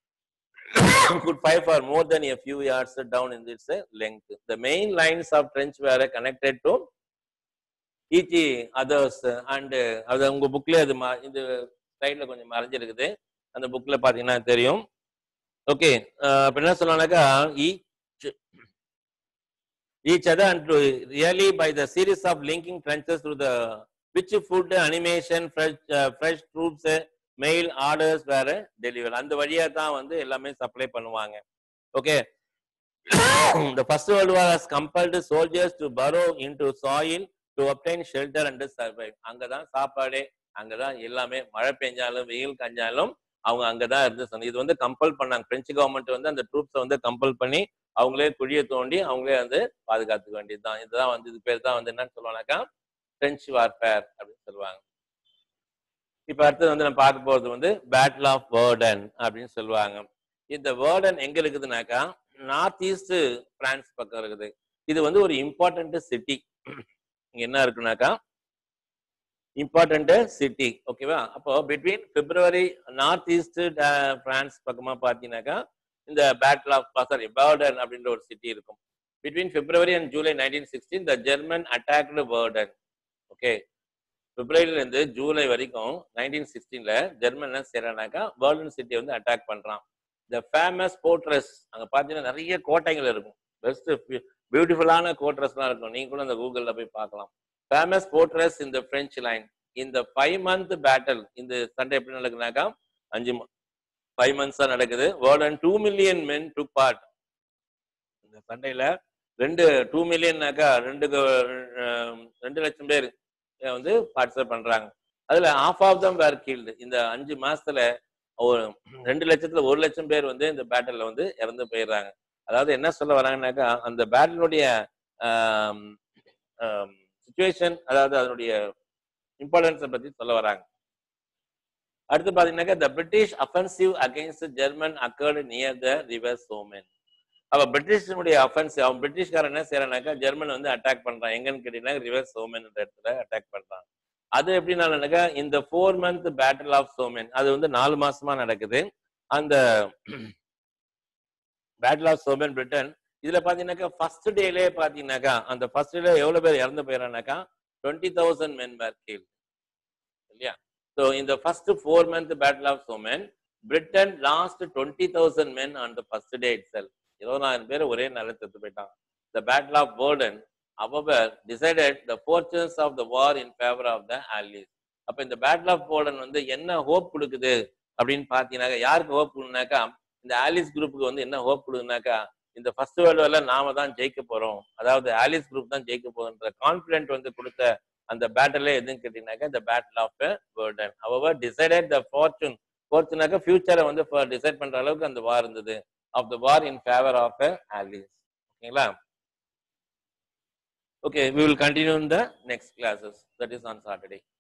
could fire for more than a few yards down in its length. The main lines of trench were connected to each others and அது உங்க புக்ல அது இந்த ஸ்லைட்ல கொஞ்சம் மறைஞ்சிருக்குது, அந்த புக்ல பாத்தீங்கன்னா தெரியும். ஓகே, இப்ப என்ன சொல்லலாம்னாக்கா each other and really by the series of linking trenches through the which food animation fresh troops mail orders were delivered. அந்த வழியா தான் வந்து எல்லாமே சப்ளை பண்ணுவாங்க. Okay, the first world war has compelled soldiers to burrow into soil to obtain shelter and survive. அங்கதான் சாப்பாடு, அங்கதான் எல்லாமே. மழை பெஞ்சாலும் வெயில் கஞ்சாலும் அவங்க அங்கதான் இருந்து இது வந்து கம்பல் பண்ணாங்க. பிரெஞ்சு கவர்மெண்ட் வந்து அந்த ட்ரூப்ஸை வந்து கம்பல் பண்ணி அவங்களே குழியை தோண்டி அவங்களே வந்து பாதுகாத்துக்க வேண்டியதுதான். இதுதான் வந்து இது பேர் தான் வந்து என்னன்னு சொல்லுவாங்கன்னாக்கா ட்ரென்ச் வார்ஃபேர் அப்படின்னு சொல்லுவாங்க. இப்ப அடுத்தது வந்து நம்ம பார்க்க போறது வந்து பேட்டில் ஆஃப் வேர்டன் அப்படின்னு சொல்லுவாங்க. இந்த வேர்டன் எங்க இருக்குதுனாக்கா நார்த் ஈஸ்ட் பிரான்ஸ் பக்கம் இருக்குது. இது வந்து ஒரு இம்பார்ட்டன்ட் சிட்டி. இங்க என்ன இருக்குனாக்கா இம்பார்ட்டன்ட் சிட்டி, ஓகேவா? அப்போ between February north east France பக்கமா பாத்தீங்கன்னாக்கா இந்த பேட்டில் ஆஃப் வேர்டன் அப்படின்ற ஒரு சிட்டி இருக்கும். Between February and July 1916 the German attacked Verdun. Okay, பிப்ரவரியில இருந்து ஜூலை வரைக்கும் 1916ல ஜெர்மன் என்ன செய்யறானாக்கா வேர்டன் சிட்டியை வந்து அட்டாக் பண்றான். த ஃபேமஸ் போர்ட்ரஸ், அங்க பாத்தீங்கன்னா நிறைய கோட்டைகள் இருக்கும், பெஸ்ட் பியூட்டிஃபுல்லான கோட்ரஸ்லாம் இருக்கும். நீங்க கூட அந்த கூகுள்ல போய் பார்க்கலாம். ஃபேமஸ் போர்ட்ரஸ் இந்த பிரெஞ்சு லைன். இந்த 5-month பேட்டில் இந்த சண்டை எப்படி நடக்குதுனாக்கா 5 months நடக்குது. வேர்டன் 2 million men took part. இந்த சண்டையில 2 millionனாக்கா 2 லட்சம் பேர் வந்து பார்ட்டிசிபேட் பண்றாங்க. அதுல half of them were killed. இந்த 5 மாசத்துல 2 லட்சத்துல 1 லட்சம் பேர் வந்து இந்த பேட்டில்ல வந்து இறந்து போயிடுறாங்க. அதாவது என்ன சொல்ல வராங்கன்னாக்கா அந்த பேட்டிலுடைய சுச்சுவேஷன், அதாவது அதனுடைய இம்பார்ட்டன்ஸை பத்தி சொல்ல வராங்க. அடுத்து பாத்தீங்கன்னாக்கா the British offensive against German occurred near the river Somme. அப்ப பிரிட்டிஷனுடைய அஃபென்சிவ், அவன் பிரிட்டிஷ்காரன் என்ன செய்யறானாக்கா ஜெர்மன் வந்து அட்டாக் பண்றான். எங்கன்னு கேட்டீங்கன்னா ரிவர் சோமன் இடத்துல அட்டாக் பண்றான். அது எப்படின்னாக்கா இந்த 4 month பேட்டில் ஆஃப் சோமன், அது வந்து 4 மாசமா நடக்குது. அந்த பேட்டில் ஆஃப் சோமன் பிரிட்டன், இதுல பாத்தீங்கன்னாக்கா ஃபர்ஸ்ட் டேலே பாத்தீங்கன்னாக்கா அந்த ஃபர்ஸ்ட் டேல எவ்வளவு பேர் இறந்து போயிடறானாக்கா 20,000 men were killed. இல்லையா? So in the first 4 month battle of Somme, Britain lost 20,000 men on the first day itself. 20,000 பேர் ஒரே நாள்ல செத்து போயிட்டாங்க. The battle of Verdun, however, decided the fortunes of the war in favor of the Allies. அப்ப இந்த battle of Bourdon வந்து என்ன hope கொடுக்குது அப்படின்னு பாத்தீங்கன்னாக்கா, யாருக்கு ஹோப் கொடுனாக்கா இந்த ஆலிஸ் குரூப்புக்கு வந்து என்ன ஹோப் கொடுக்குனாக்கா, இந்த ஃபர்ஸ்ட் வேர்ல்டு வார்ல நாம தான் ஜெயிக்க போறோம், அதாவது ஆலிஸ் குரூப் தான் ஜெயிக்க போகுதுன்ற கான்பிடென்ட் வந்து கொடுத்த அந்த பேட்டிலே எதுன்னு கேட்டீங்கன்னாக்கா இந்த battle of Verdun. however decided the fortuneனாக்கா ஃபியூச்சரை வந்து டிசைட் பண்ற அளவுக்கு அந்த வார் இருந்தது. of the war in favor of allies. ஓகேங்களா? Okay, we will continue in the next classes, that is on Saturday.